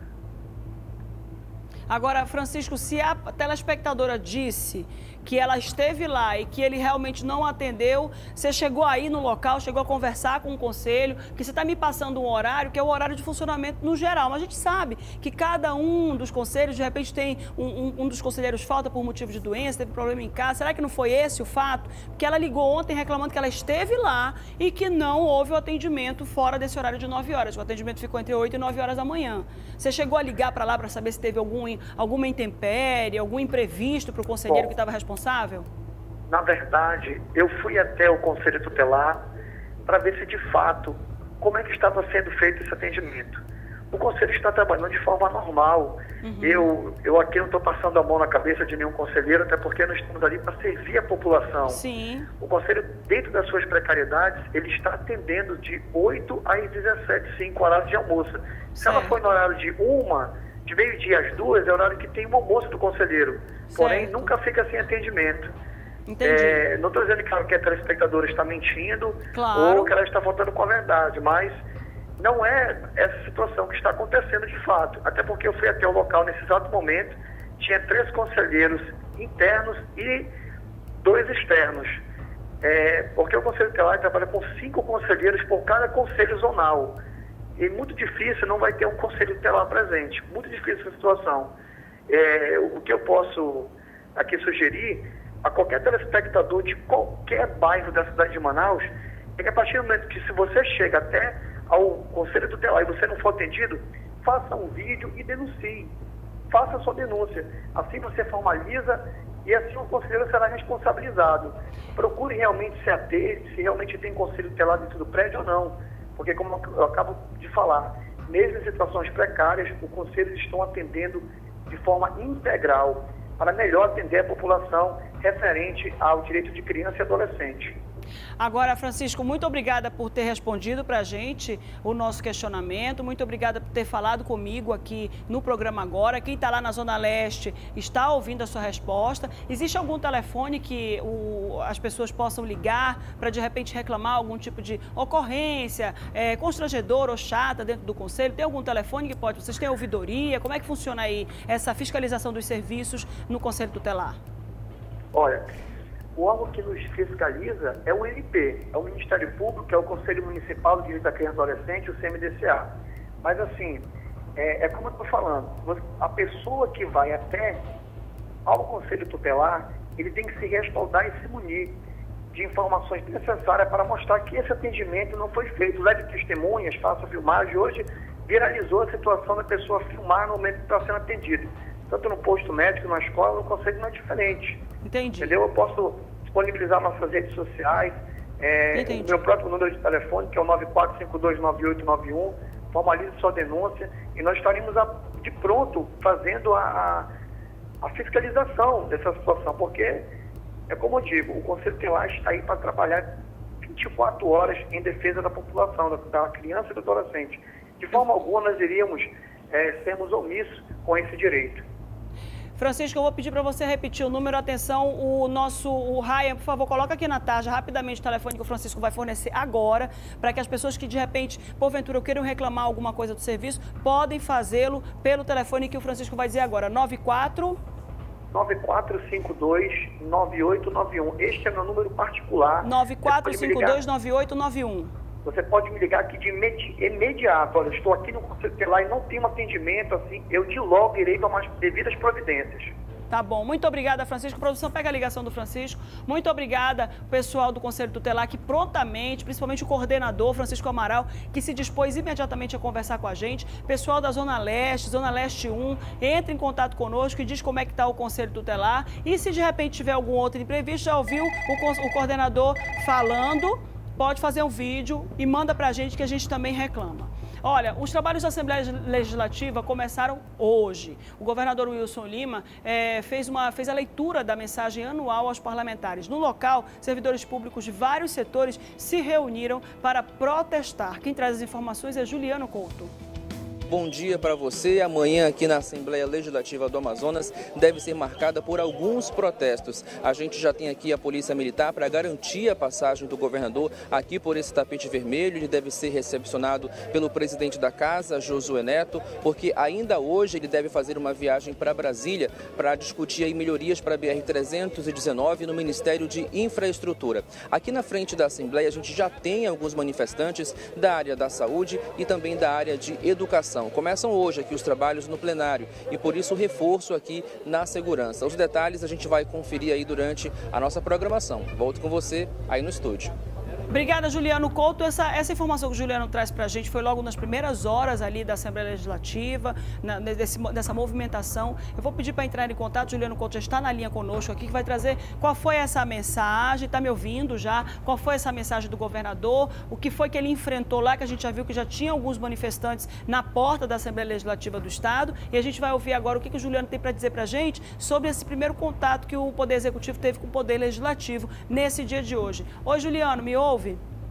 Agora, Francisco, se a telespectadora disse que ela esteve lá e que ele realmente não atendeu, você chegou aí no local, chegou a conversar com o conselho, que você está me passando um horário que é o horário de funcionamento no geral, mas a gente sabe que cada um dos conselhos, de repente tem um dos conselheiros falta por motivo de doença, teve problema em casa, será que não foi esse o fato? Porque ela ligou ontem reclamando que ela esteve lá e que não houve o atendimento fora desse horário de 9 horas, o atendimento ficou entre 8 e 9 horas da manhã. Você chegou a ligar para lá para saber se teve alguma intempérie, algum imprevisto para o conselheiro que estava responsável? Na verdade, eu fui até o Conselho Tutelar para ver se de fato, como é que estava sendo feito esse atendimento. O Conselho está trabalhando de forma normal. Eu aqui não estou passando a mão na cabeça de nenhum conselheiro, até porque nós estamos ali para servir a população. Sim. O Conselho, dentro das suas precariedades, ele está atendendo de 8 às 17, 5 horários de almoço. Se ela foi no horário de de meio-dia às 2, é o horário que tem o almoço do conselheiro. Porém, nunca fica sem atendimento. Entendi. Não estou dizendo que a telespectadora está mentindo ou que ela está faltando com a verdade, mas não é essa situação que está acontecendo de fato. Até porque eu fui até o local nesse exato momento, tinha 3 conselheiros internos e 2 externos. Porque o Conselho Tutelar trabalha com 5 conselheiros por cada conselho zonal. E muito difícil não vai ter um conselho tutelar presente. Muito difícil essa situação. O que eu posso aqui sugerir a qualquer telespectador de qualquer bairro da cidade de Manaus é que a partir do momento que se você chega até ao conselho tutelar e você não for atendido, faça um vídeo e denuncie. Faça a sua denúncia. Assim você formaliza e assim o conselheiro será responsabilizado. Procure realmente se ater, se realmente tem conselho tutelar dentro do prédio ou não. Porque, como eu acabo de falar, mesmo em situações precárias, os conselhos estão atendendo de forma integral para melhor atender a população referente ao direito de criança e adolescente. Agora, Francisco, muito obrigada por ter respondido para a gente o nosso questionamento, muito obrigada por ter falado comigo aqui no programa agora. Quem está lá na Zona Leste está ouvindo a sua resposta. Existe algum telefone que as pessoas possam ligar para, de repente, reclamar algum tipo de ocorrência constrangedora ou chata dentro do Conselho? Tem algum telefone que pode? Vocês têm ouvidoria? Como é que funciona aí essa fiscalização dos serviços no Conselho Tutelar? Olha, o órgão que nos fiscaliza é o MP, é o Ministério Público, que é o Conselho Municipal de Direito da Criança e Adolescente, o CMDCA. Mas assim, como eu estou falando, a pessoa que vai até ao Conselho Tutelar, ele tem que se respaldar e se munir de informações necessárias para mostrar que esse atendimento não foi feito. Leve testemunhas, faça filmagem. Hoje viralizou a situação da pessoa filmar no momento que está sendo atendido. Tanto no posto médico, na escola, no conselho não é diferente. Entendi. Entendeu? Eu posso disponibilizar nossas redes sociais, o meu próprio número de telefone, que é o 94529891, formalize sua denúncia e nós estaremos de pronto fazendo a fiscalização dessa situação, porque, como eu digo, o Conselho Tutelar está aí para trabalhar 24 horas em defesa da população, da criança e do adolescente. De forma alguma nós iríamos sermos omissos com esse direito. Francisco, eu vou pedir para você repetir o número. Atenção, o Ryan, por favor, coloca aqui na tarja rapidamente o telefone que o Francisco vai fornecer agora, para que as pessoas que de repente, porventura, queiram reclamar alguma coisa do serviço, podem fazê-lo pelo telefone que o Francisco vai dizer agora. 9452-9891. Este é meu número particular. 9452-9891. Você pode me ligar aqui de imediato. Olha, eu estou aqui no Conselho Tutelar e não tenho atendimento, assim, eu de logo irei tomar as devidas providências. Tá bom. Muito obrigada, Francisco. Produção, pega a ligação do Francisco. Muito obrigada, pessoal do Conselho Tutelar, que prontamente, principalmente o coordenador, Francisco Amaral, que se dispôs imediatamente a conversar com a gente. Pessoal da Zona Leste 1, entre em contato conosco e diz como é que está o Conselho Tutelar. E se de repente tiver algum outro imprevisto, já ouviu o coordenador falando, pode fazer um vídeo e manda pra gente que a gente também reclama. Olha, os trabalhos da Assembleia Legislativa começaram hoje. O governador Wilson Lima fez a leitura da mensagem anual aos parlamentares. No local, servidores públicos de vários setores se reuniram para protestar. Quem traz as informações é Juliano Couto. Bom dia para você. Amanhã aqui na Assembleia Legislativa do Amazonas deve ser marcada por alguns protestos. A gente já tem aqui a Polícia Militar para garantir a passagem do governador aqui por esse tapete vermelho. Ele deve ser recepcionado pelo presidente da casa, Josué Neto, porque ainda hoje ele deve fazer uma viagem para Brasília para discutir aí melhorias para a BR-319 no Ministério de Infraestrutura. Aqui na frente da Assembleia a gente já tem alguns manifestantes da área da saúde e também da área de educação. Começam hoje aqui os trabalhos no plenário e por isso o reforço aqui na segurança. Os detalhes a gente vai conferir aí durante a nossa programação. Volto com você aí no estúdio. Obrigada, Juliano Couto. Essa informação que o Juliano traz para a gente foi logo nas primeiras horas ali da Assembleia Legislativa, dessa movimentação. Eu vou pedir para entrar em contato, Juliano Couto já está na linha conosco aqui, que vai trazer qual foi essa mensagem, está me ouvindo já, qual foi essa mensagem do governador, o que foi que ele enfrentou lá, que a gente já viu que já tinha alguns manifestantes na porta da Assembleia Legislativa do Estado, e a gente vai ouvir agora o que o Juliano tem para dizer para a gente sobre esse primeiro contato que o Poder Executivo teve com o Poder Legislativo nesse dia de hoje. Oi, Juliano, me ouve?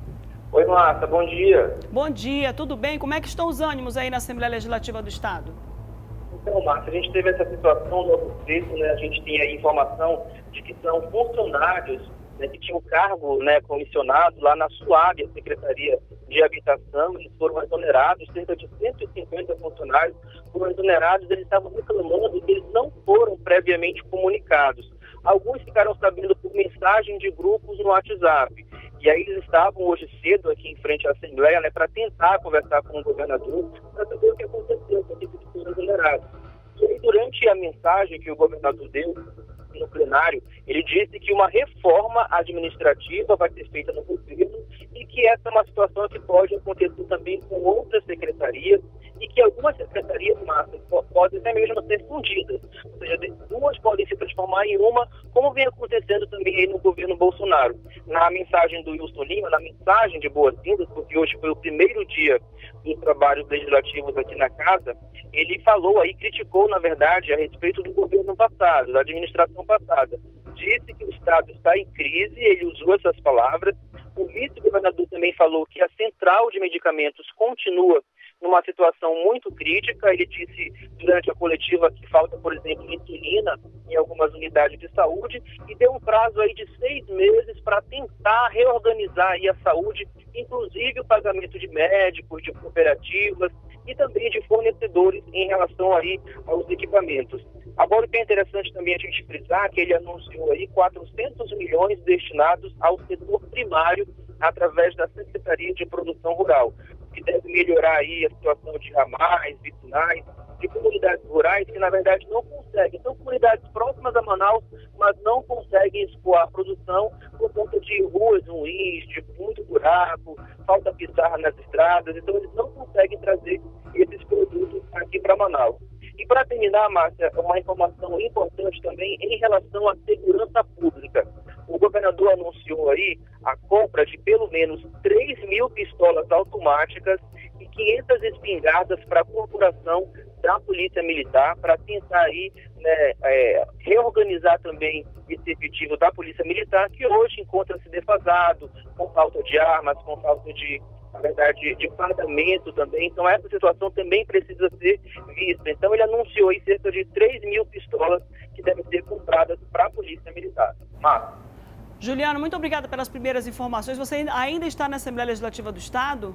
Oi, Marta, bom dia. Bom dia, tudo bem? Como é que estão os ânimos aí na Assembleia Legislativa do Estado? Então, Marta, a gente teve essa situação no processo, né? A gente tem aí informação de que são funcionários, né, que tinham cargo, né, comissionado lá na SUAB, a Secretaria de Habitação, eles foram exonerados, cerca de 150 funcionários foram exonerados, eles estavam reclamando que eles não foram previamente comunicados. Alguns ficaram sabendo por mensagem de grupos no WhatsApp. E aí eles estavam hoje cedo aqui em frente à Assembleia, né, para tentar conversar com o governador, para saber o que aconteceu com aqueles que foram exonerados. E aí, durante a mensagem que o governador deu no plenário, ele disse que uma reforma administrativa vai ser feita no governo e que essa é uma situação que pode acontecer também com outras secretarias e que algumas secretarias, Márcia, podem até mesmo ser fundidas. Ou seja, duas podem se transformar em uma, como vem acontecendo também aí no governo Bolsonaro. Na mensagem do Wilson Lima, na mensagem de boas-vindas, porque hoje foi o primeiro dia dos trabalhos legislativos aqui na casa, ele falou aí, criticou, na verdade, a respeito do governo passado, da administração passada. Disse que o Estado está em crise, ele usou essas palavras. O vice-governador também falou que a central de medicamentos continua numa situação muito crítica. Ele disse durante a coletiva que falta, por exemplo, insulina em algumas unidades de saúde e deu um prazo aí de 6 meses para tentar reorganizar aí a saúde, inclusive o pagamento de médicos, de cooperativas e também de fornecedores em relação aí aos equipamentos. Agora, o que é interessante também a gente frisar que ele anunciou aí 400 milhões destinados ao setor primário através da Secretaria de Produção Rural, que deve melhorar aí a situação de ramais, vicinais, de comunidades rurais que, na verdade, não conseguem. São comunidades próximas a Manaus, mas não conseguem escoar a produção por conta de ruas ruins, de muito buraco, falta pizarra nas estradas. Então, eles não conseguem trazer esses produtos aqui para Manaus. E para terminar, Márcia, uma informação importante também em relação à segurança pública. O governador anunciou aí a compra de pelo menos 3.000 pistolas automáticas e 500 espingardas para a corporação da Polícia Militar, para tentar aí, né, reorganizar também esse efetivo da Polícia Militar, que hoje encontra-se defasado, com falta de armas, com falta de, na verdade, de fardamento também. Então essa situação também precisa ser vista. Então ele anunciou aí cerca de 3.000 pistolas que devem ser compradas para a Polícia Militar. Marcos. Juliano, muito obrigada pelas primeiras informações. Você ainda está na Assembleia Legislativa do Estado?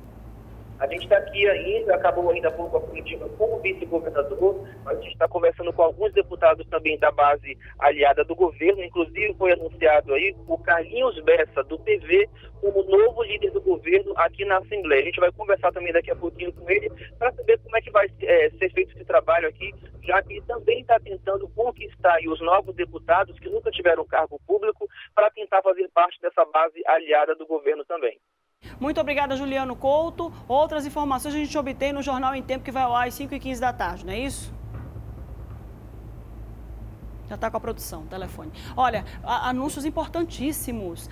A gente está aqui ainda, acabou ainda há pouco a coletiva com o vice-governador, mas a gente está conversando com alguns deputados também da base aliada do governo, inclusive foi anunciado aí o Carlinhos Bessa, do PV, como novo líder do governo aqui na Assembleia. A gente vai conversar também daqui a pouquinho com ele para saber como é que vai ser feito esse trabalho trabalho aqui, já que ele também está tentando conquistar aí os novos deputados que nunca tiveram cargo público para tentar fazer parte dessa base aliada do governo também. Muito obrigada, Juliano Couto. Outras informações a gente obtém no Jornal em Tempo, que vai ao ar às 5h15 da tarde, não é isso? Já está com a produção, telefone. Olha, anúncios importantíssimos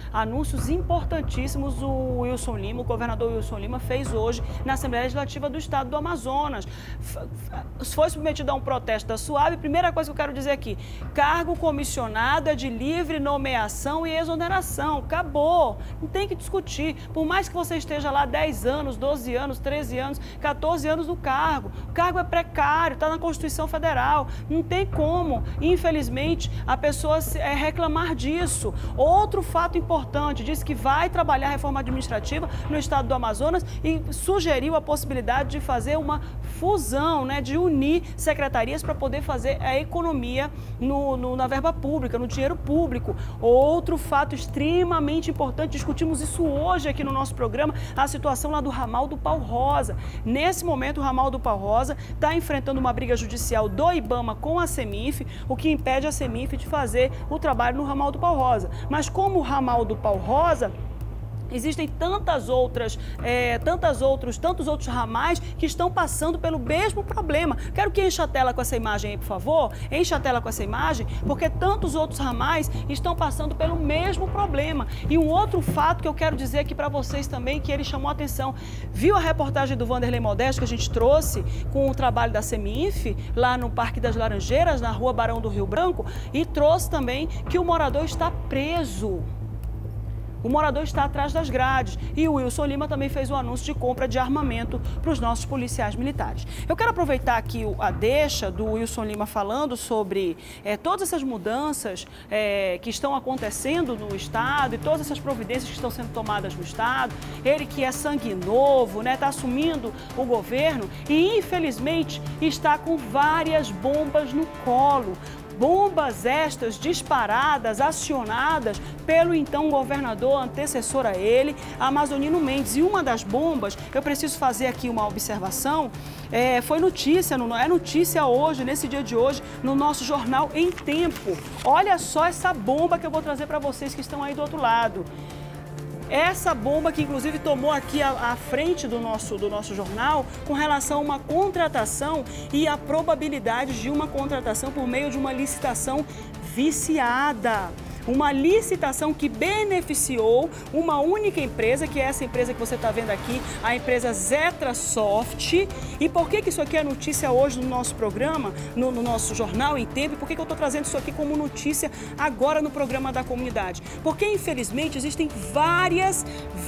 o Wilson Lima, o governador Wilson Lima, fez hoje na Assembleia Legislativa do Estado do Amazonas. Foi submetido a um protesto da SUAB. Primeira coisa que eu quero dizer aqui, cargo comissionado é de livre nomeação e exoneração. Acabou, não tem que discutir. Por mais que você esteja lá 10 anos, 12 anos, 13 anos, 14 anos no cargo, o cargo é precário, está na Constituição Federal, não tem como, infelizmente, a pessoa reclamar disso. Outro fato importante, disse que vai trabalhar a reforma administrativa no estado do Amazonas e sugeriu a possibilidade de fazer uma fusão, né, de unir secretarias para poder fazer a economia na verba pública, no dinheiro público. Outro fato extremamente importante, discutimos isso hoje aqui no nosso programa, a situação lá do ramal do Pau Rosa. Nesse momento, o ramal do Pau Rosa está enfrentando uma briga judicial do IBAMA com a CEMIF, o que impede a CEMIF de fazer o trabalho no ramal do Pau Rosa. Mas como o ramal do Pau Rosa, existem tantos outros ramais que estão passando pelo mesmo problema. Quero que encha a tela com essa imagem aí, por favor. Encha a tela com essa imagem, porque tantos outros ramais estão passando pelo mesmo problema. E um outro fato que eu quero dizer aqui para vocês também, que ele chamou a atenção. Viu a reportagem do Vanderlei Modesto que a gente trouxe com o trabalho da CEMIF, lá no Parque das Laranjeiras, na Rua Barão do Rio Branco, e trouxe também que o morador está preso. O morador está atrás das grades e o Wilson Lima também fez um anúncio de compra de armamento para os nossos policiais militares. Eu quero aproveitar aqui a deixa do Wilson Lima falando sobre todas essas mudanças que estão acontecendo no Estado e todas essas providências que estão sendo tomadas no Estado. Ele que é sangue novo, né, está assumindo o governo e, infelizmente, está com várias bombas no colo. Bombas estas disparadas, acionadas pelo então governador antecessor a ele, Amazonino Mendes. E uma das bombas, eu preciso fazer aqui uma observação, foi notícia, é notícia hoje, nesse dia de hoje, no nosso Jornal em Tempo. Olha só essa bomba que eu vou trazer para vocês que estão aí do outro lado. Essa bomba que inclusive tomou aqui a frente do nosso jornal com relação a uma contratação e a probabilidade de uma contratação por meio de uma licitação viciada. Uma licitação que beneficiou uma única empresa, que é essa empresa que você está vendo aqui, a empresa Zetrasoft. E por que isso aqui é notícia hoje no nosso programa, no nosso Jornal em Tempo? E por que eu estou trazendo isso aqui como notícia agora no programa da comunidade? Porque, infelizmente, existem várias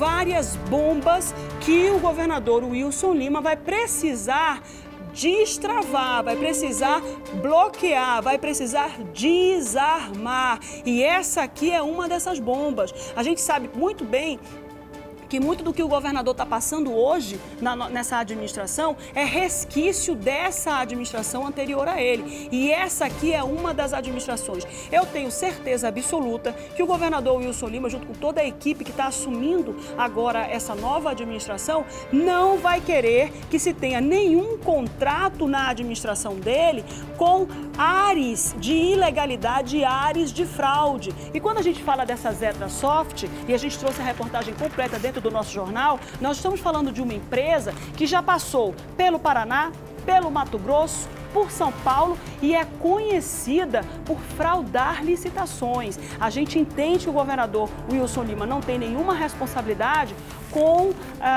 bombas que o governador Wilson Lima vai precisar destravar, vai precisar bloquear, vai precisar desarmar. E essa aqui é uma dessas bombas. A gente sabe muito bem que muito do que o governador está passando hoje nessa administração é resquício dessa administração anterior a ele. E essa aqui é uma das administrações. Eu tenho certeza absoluta que o governador Wilson Lima, junto com toda a equipe que está assumindo agora essa nova administração, não vai querer que se tenha nenhum contrato na administração dele com áreas de ilegalidade e áreas de fraude. E quando a gente fala dessa Zetrasoft, e a gente trouxe a reportagem completa dentro do nosso jornal, nós estamos falando de uma empresa que já passou pelo Paraná, pelo Mato Grosso, por São Paulo e é conhecida por fraudar licitações. A gente entende que o governador Wilson Lima não tem nenhuma responsabilidade com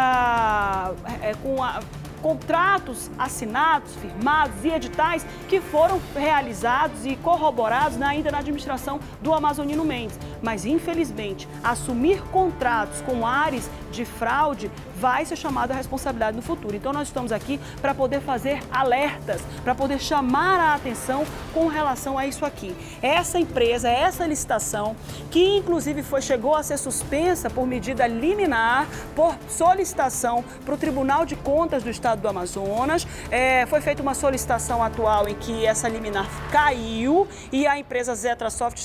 contratos assinados, firmados e editais que foram realizados e corroborados ainda na administração do Amazonino Mendes. Mas, infelizmente, assumir contratos com áreas de fraude vai ser chamado a responsabilidade no futuro. Então, nós estamos aqui para poder fazer alertas, para poder chamar a atenção com relação a isso aqui. Essa empresa, essa licitação, que inclusive chegou a ser suspensa por medida liminar, por solicitação para o Tribunal de Contas do Estado do Amazonas. Foi feita uma solicitação atual em que essa liminar caiu e a empresa Zetrasoft está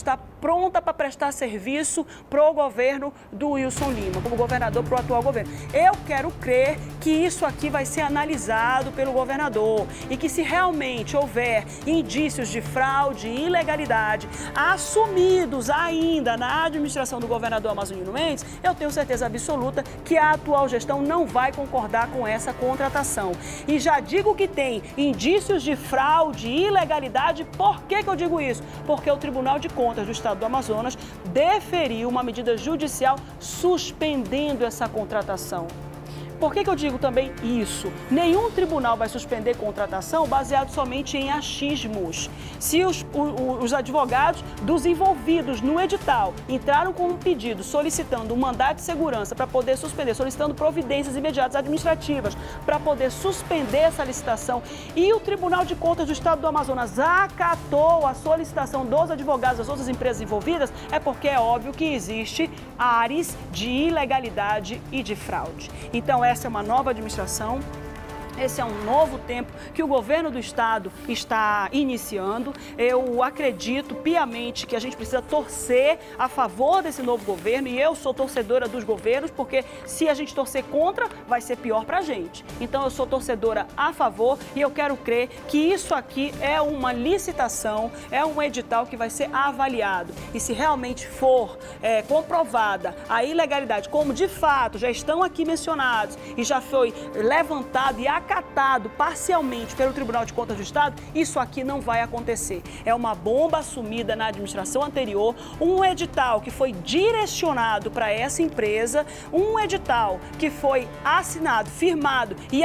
pronta para prestar serviço para o governo do Wilson Lima, como governador para o atual governo. Eu quero crer que isso aqui vai ser analisado pelo governador e que se realmente houver indícios de fraude e ilegalidade assumidos ainda na administração do governador Amazonino Mendes, eu tenho certeza absoluta que a atual gestão não vai concordar com essa contratação. E já digo que tem indícios de fraude e ilegalidade. Por que eu digo isso? Porque o Tribunal de Contas do Estado do Amazonas deferiu uma medida judicial suspendendo essa contratação. Por que eu digo também isso? Nenhum tribunal vai suspender contratação baseado somente em achismos. Se os advogados dos envolvidos no edital entraram com um pedido solicitando um mandado de segurança para poder suspender, solicitando providências imediatas administrativas para poder suspender essa licitação, e o Tribunal de Contas do Estado do Amazonas acatou a solicitação dos advogados das outras empresas envolvidas, é porque é óbvio que existe áreas de ilegalidade e de fraude. Então, essa é uma nova administração. Esse é um novo tempo que o governo do estado está iniciando. Eu acredito piamente que a gente precisa torcer a favor desse novo governo, e eu sou torcedora dos governos, porque se a gente torcer contra, vai ser pior para a gente. Então eu sou torcedora a favor e eu quero crer que isso aqui é uma licitação, é um edital que vai ser avaliado. E se realmente for comprovada a ilegalidade, como de fato já estão aqui mencionados e já foi levantado e acatado parcialmente pelo Tribunal de Contas do Estado, isso aqui não vai acontecer. É uma bomba assumida na administração anterior, um edital que foi direcionado para essa empresa, um edital que foi assinado, firmado, e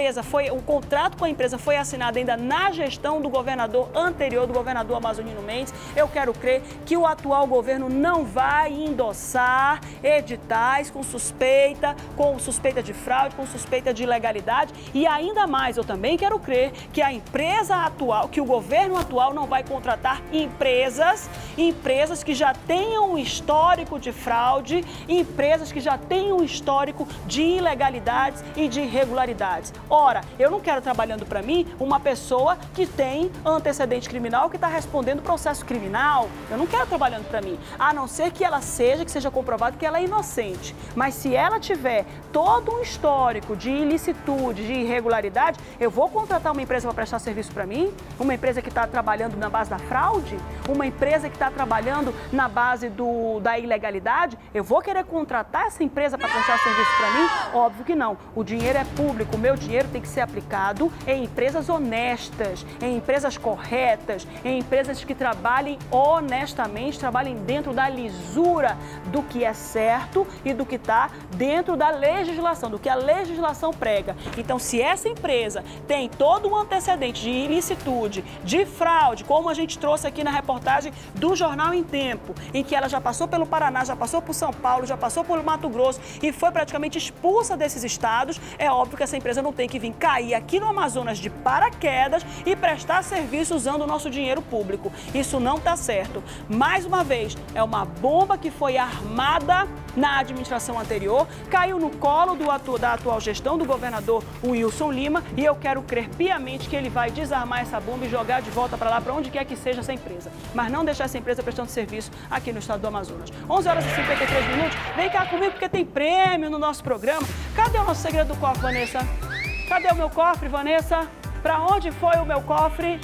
o contrato com a empresa foi assinado ainda na gestão do governador anterior, do governador Amazonino Mendes. Eu quero crer que o atual governo não vai endossar editais com suspeita de fraude, com suspeita de ilegalidade, e ainda mais, eu também quero crer que a empresa atual, que o governo atual não vai contratar empresas que já tenham um histórico de fraude, empresas que já tenham um histórico de ilegalidades e de irregularidades. Ora, eu não quero trabalhando para mim uma pessoa que tem antecedente criminal, que está respondendo processo criminal. Eu não quero trabalhando para mim, a não ser que seja comprovado que ela é inocente. Mas se ela tiver todo um histórico de ilicitude, de irregularidade, eu vou contratar uma empresa para prestar serviço para mim? Uma empresa que está trabalhando na base da fraude? Uma empresa que está trabalhando na base da ilegalidade? Eu vou querer contratar essa empresa para prestar serviço para mim? Óbvio que não. O dinheiro é público, o meu dinheiro tem que ser aplicado em empresas honestas, em empresas corretas, em empresas que trabalhem honestamente, trabalhem dentro da lisura do que é certo e do que está dentro da legislação, do que a legislação prega. Então, se essa empresa tem todo um antecedente de ilicitude, de fraude, como a gente trouxe aqui na reportagem do Jornal em Tempo, em que ela já passou pelo Paraná, já passou por São Paulo, já passou por Mato Grosso e foi praticamente expulsa desses estados, é óbvio que essa empresa não tem que vir cair aqui no Amazonas de paraquedas e prestar serviço usando o nosso dinheiro público. Isso não está certo. Mais uma vez, é uma bomba que foi armada na administração anterior, caiu no colo da atual gestão do governador Wilson Lima, e eu quero crer piamente que ele vai desarmar essa bomba e jogar de volta para lá, para onde quer que seja essa empresa, mas não deixar essa empresa prestando serviço aqui no estado do Amazonas. 11 horas e 53 minutos, vem cá comigo porque tem prêmio no nosso programa. Cadê o nosso segredo do cofre, Vanessa? Cadê o meu cofre, Vanessa? Para onde foi o meu cofre?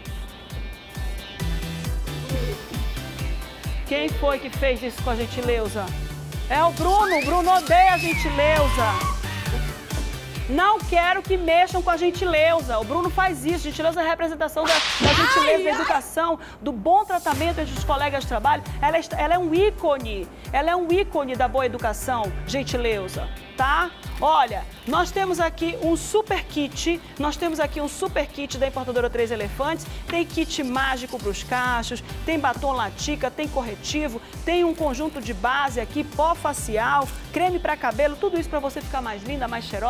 Quem foi que fez isso com a gentileza? É o Bruno odeia a gentileza. Não quero que mexam com a gentileza. O Bruno faz isso. Gentileza é a representação da gentileza, da educação, do bom tratamento entre os colegas de trabalho. Ela é um ícone. Ela é um ícone da boa educação, gentileza, tá? Olha, nós temos aqui um super kit, da importadora Três Elefantes, tem kit mágico para os cachos, tem batom Latica, tem corretivo, tem um conjunto de base aqui, pó facial, creme para cabelo, tudo isso para você ficar mais linda, mais cheirosa, mais bonita.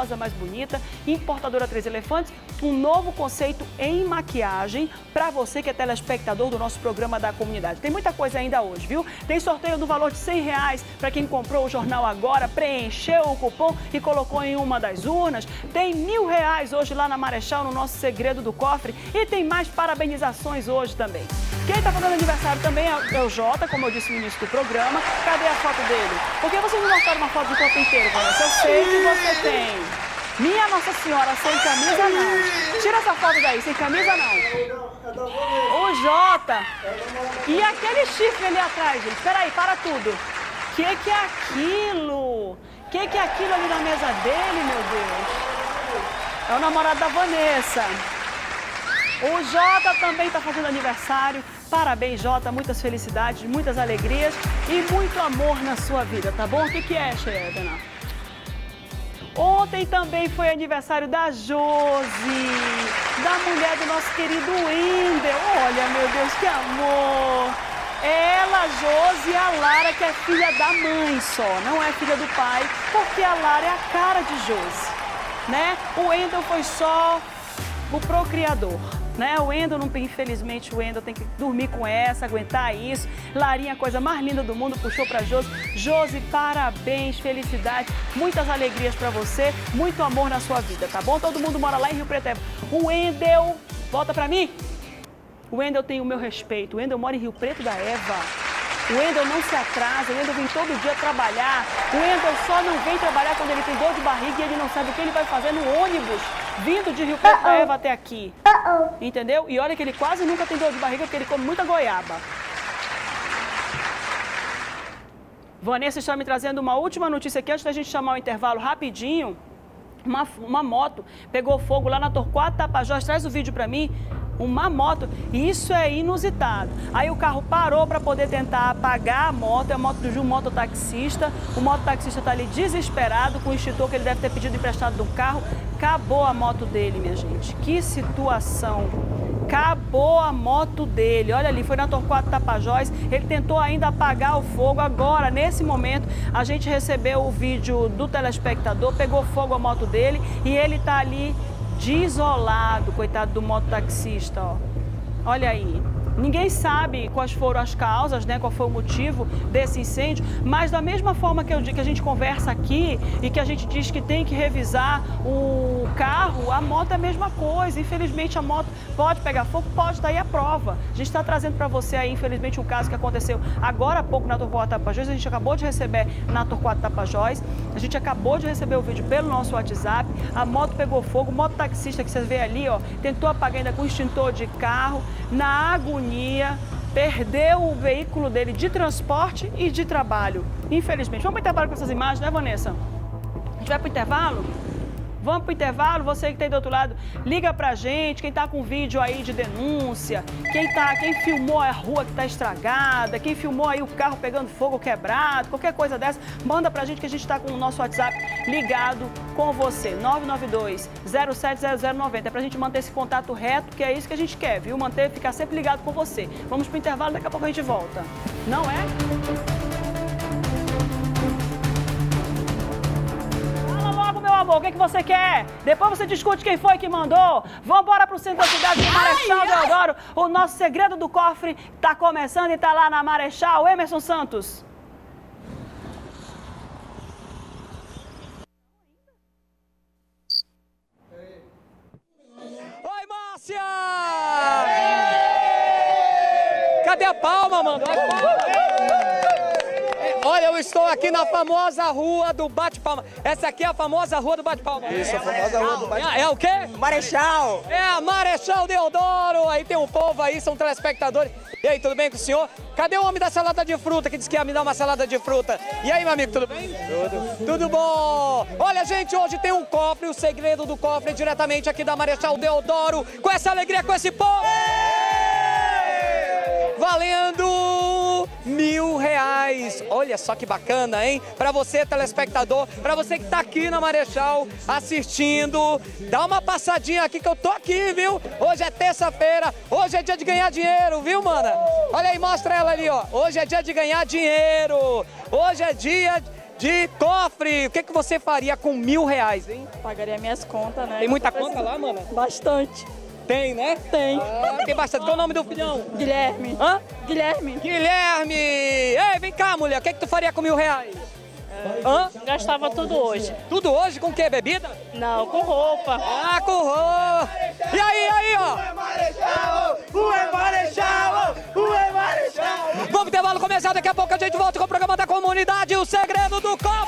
bonita. Importadora Três Elefantes, um novo conceito em maquiagem para você que é telespectador do nosso programa da comunidade. Tem muita coisa ainda hoje, viu? Tem sorteio do valor de R$100 para quem comprou o Jornal Agora, preencheu o cupom e colocou em uma das urnas. Tem R$1.000 hoje lá na Marechal, no nosso Segredo do Cofre. E tem mais parabenizações hoje também. Quem está fazendo aniversário também é o Jota, como eu disse no início do programa. Cadê a foto dele? Por que vocês não mostraram uma foto do corpo inteiro, Vanessa? Eu sei que você tem. Minha Nossa Senhora, sem camisa não. Tira essa foto daí, sem camisa não. O Jota. E aquele chifre ali atrás, gente. Espera aí, para tudo. O que é aquilo? O que é aquilo ali na mesa dele, meu Deus? É o namorado da Vanessa. O Jota também está fazendo aniversário. Parabéns, Jota. Muitas felicidades, muitas alegrias e muito amor na sua vida, tá bom? O que é, Chevena? Ontem também foi aniversário da Josi, da mulher do nosso querido Wendel. Olha, meu Deus, que amor! Ela, Josi e a Lara, que é filha da mãe só, não é filha do pai, porque a Lara é a cara de Josi, né? O Wendel foi só o procriador, né? O Wendel, infelizmente, o Wendel tem que dormir com essa, aguentar isso. Larinha, a coisa mais linda do mundo, puxou pra Josi. Josi, parabéns, felicidade, muitas alegrias pra você, muito amor na sua vida, tá bom? Todo mundo mora lá em Rio Preto. O Wendel, volta pra mim. O Wendel tem o meu respeito. O Wendel mora em Rio Preto da Eva. O Wendel não se atrasa, o Wendel vem todo dia trabalhar. O Wendel só não vem trabalhar quando ele tem dor de barriga e ele não sabe o que ele vai fazer no ônibus, vindo de Rio Preto da Eva até aqui. Entendeu? E olha que ele quase nunca tem dor de barriga porque ele come muita goiaba. Vanessa está me trazendo uma última notícia aqui, antes da gente chamar o intervalo rapidinho. Uma moto pegou fogo lá na Torquato Tapajós, traz o vídeo para mim. Uma moto, isso é inusitado. Aí o carro parou para poder tentar apagar a moto, é a moto de um mototaxista. O mototaxista está ali desesperado com o extintor que ele deve ter pedido emprestado do carro. Acabou a moto dele, minha gente. Que situação. Acabou a moto dele. Olha ali, foi na Torquato Tapajós. Ele tentou ainda apagar o fogo. Agora, nesse momento, a gente recebeu o vídeo do telespectador, pegou fogo a moto dele e ele está ali desolado, coitado do mototaxista, ó. Olha aí. Ninguém sabe quais foram as causas, né? Qual foi o motivo desse incêndio, mas da mesma forma que a gente conversa aqui e que a gente diz que tem que revisar o carro, a moto é a mesma coisa. Infelizmente a moto pode pegar fogo, pode, tá aí a prova. A gente está trazendo para você aí, infelizmente, um caso que aconteceu agora há pouco na Torquato Tapajós. A gente acabou de receber na Torquato Tapajós, a gente acabou de receber o vídeo pelo nosso WhatsApp. A moto pegou fogo, o mototaxista que você vê ali, ó, tentou apagar ainda com extintor de carro, na agonia, perdeu o veículo dele de transporte e de trabalho, infelizmente. Vamos para o intervalo com essas imagens, né, Vanessa? A gente vai para o intervalo? Vamos para o intervalo, você que está aí do outro lado, liga pra gente, quem está com vídeo aí de denúncia, quem filmou a rua que está estragada, quem filmou aí o carro pegando fogo quebrado, qualquer coisa dessa, manda pra gente que a gente está com o nosso WhatsApp ligado com você, 992-070090, é pra gente manter esse contato reto, que é isso que a gente quer, viu? Ficar sempre ligado com você. Vamos pro intervalo, daqui a pouco a gente volta. Não é? Meu amor, o que você quer? Depois você discute quem foi que mandou. Vamos embora pro centro da cidade de Marechal Deodoro. O nosso Segredo do Cofre tá começando e tá lá na Marechal. Emerson Santos. Oi, Márcia! Cadê a palma, mano? Olha, eu estou aqui na famosa Rua do Bate-Palma. Essa aqui é a famosa Rua do Bate-Palma. Isso, a famosa Rua do Bate-Palma. É o quê? Marechal. É a Marechal Deodoro. Aí tem um povo aí, são telespectadores. E aí, tudo bem com o senhor? Cadê o homem da salada de fruta que disse que ia me dar uma salada de fruta? E aí, meu amigo, tudo bem? Tudo. Tudo bom? Olha, gente, hoje tem um cofre, o Segredo do Cofre, diretamente aqui da Marechal Deodoro. Com essa alegria, com esse povo. Valendo R$1.000. Olha só que bacana, hein? Para você, telespectador, para você que tá aqui na Marechal assistindo, dá uma passadinha aqui que eu tô aqui, viu? Hoje é terça-feira, hoje é dia de ganhar dinheiro, viu, mana? Olha aí, mostra ela ali, ó. Hoje é dia de ganhar dinheiro. Hoje é dia de cofre. O que você faria com R$1.000, hein? Pagaria minhas contas, né? Tem muita conta lá, mana? Bastante. Tem, né? Tem. Tem bastante. Qual o nome do filhão? Guilherme. Hã? Guilherme. Guilherme! Ei, vem cá, mulher. O que tu faria com R$1.000? Hã? Gastava tudo hoje. Tudo hoje? Com o quê? Bebida? Não, com roupa. Ah, com roupa. E aí, ó. Vamos intervalo começar. Daqui a pouco a gente volta com o programa da comunidade. O segredo do copo.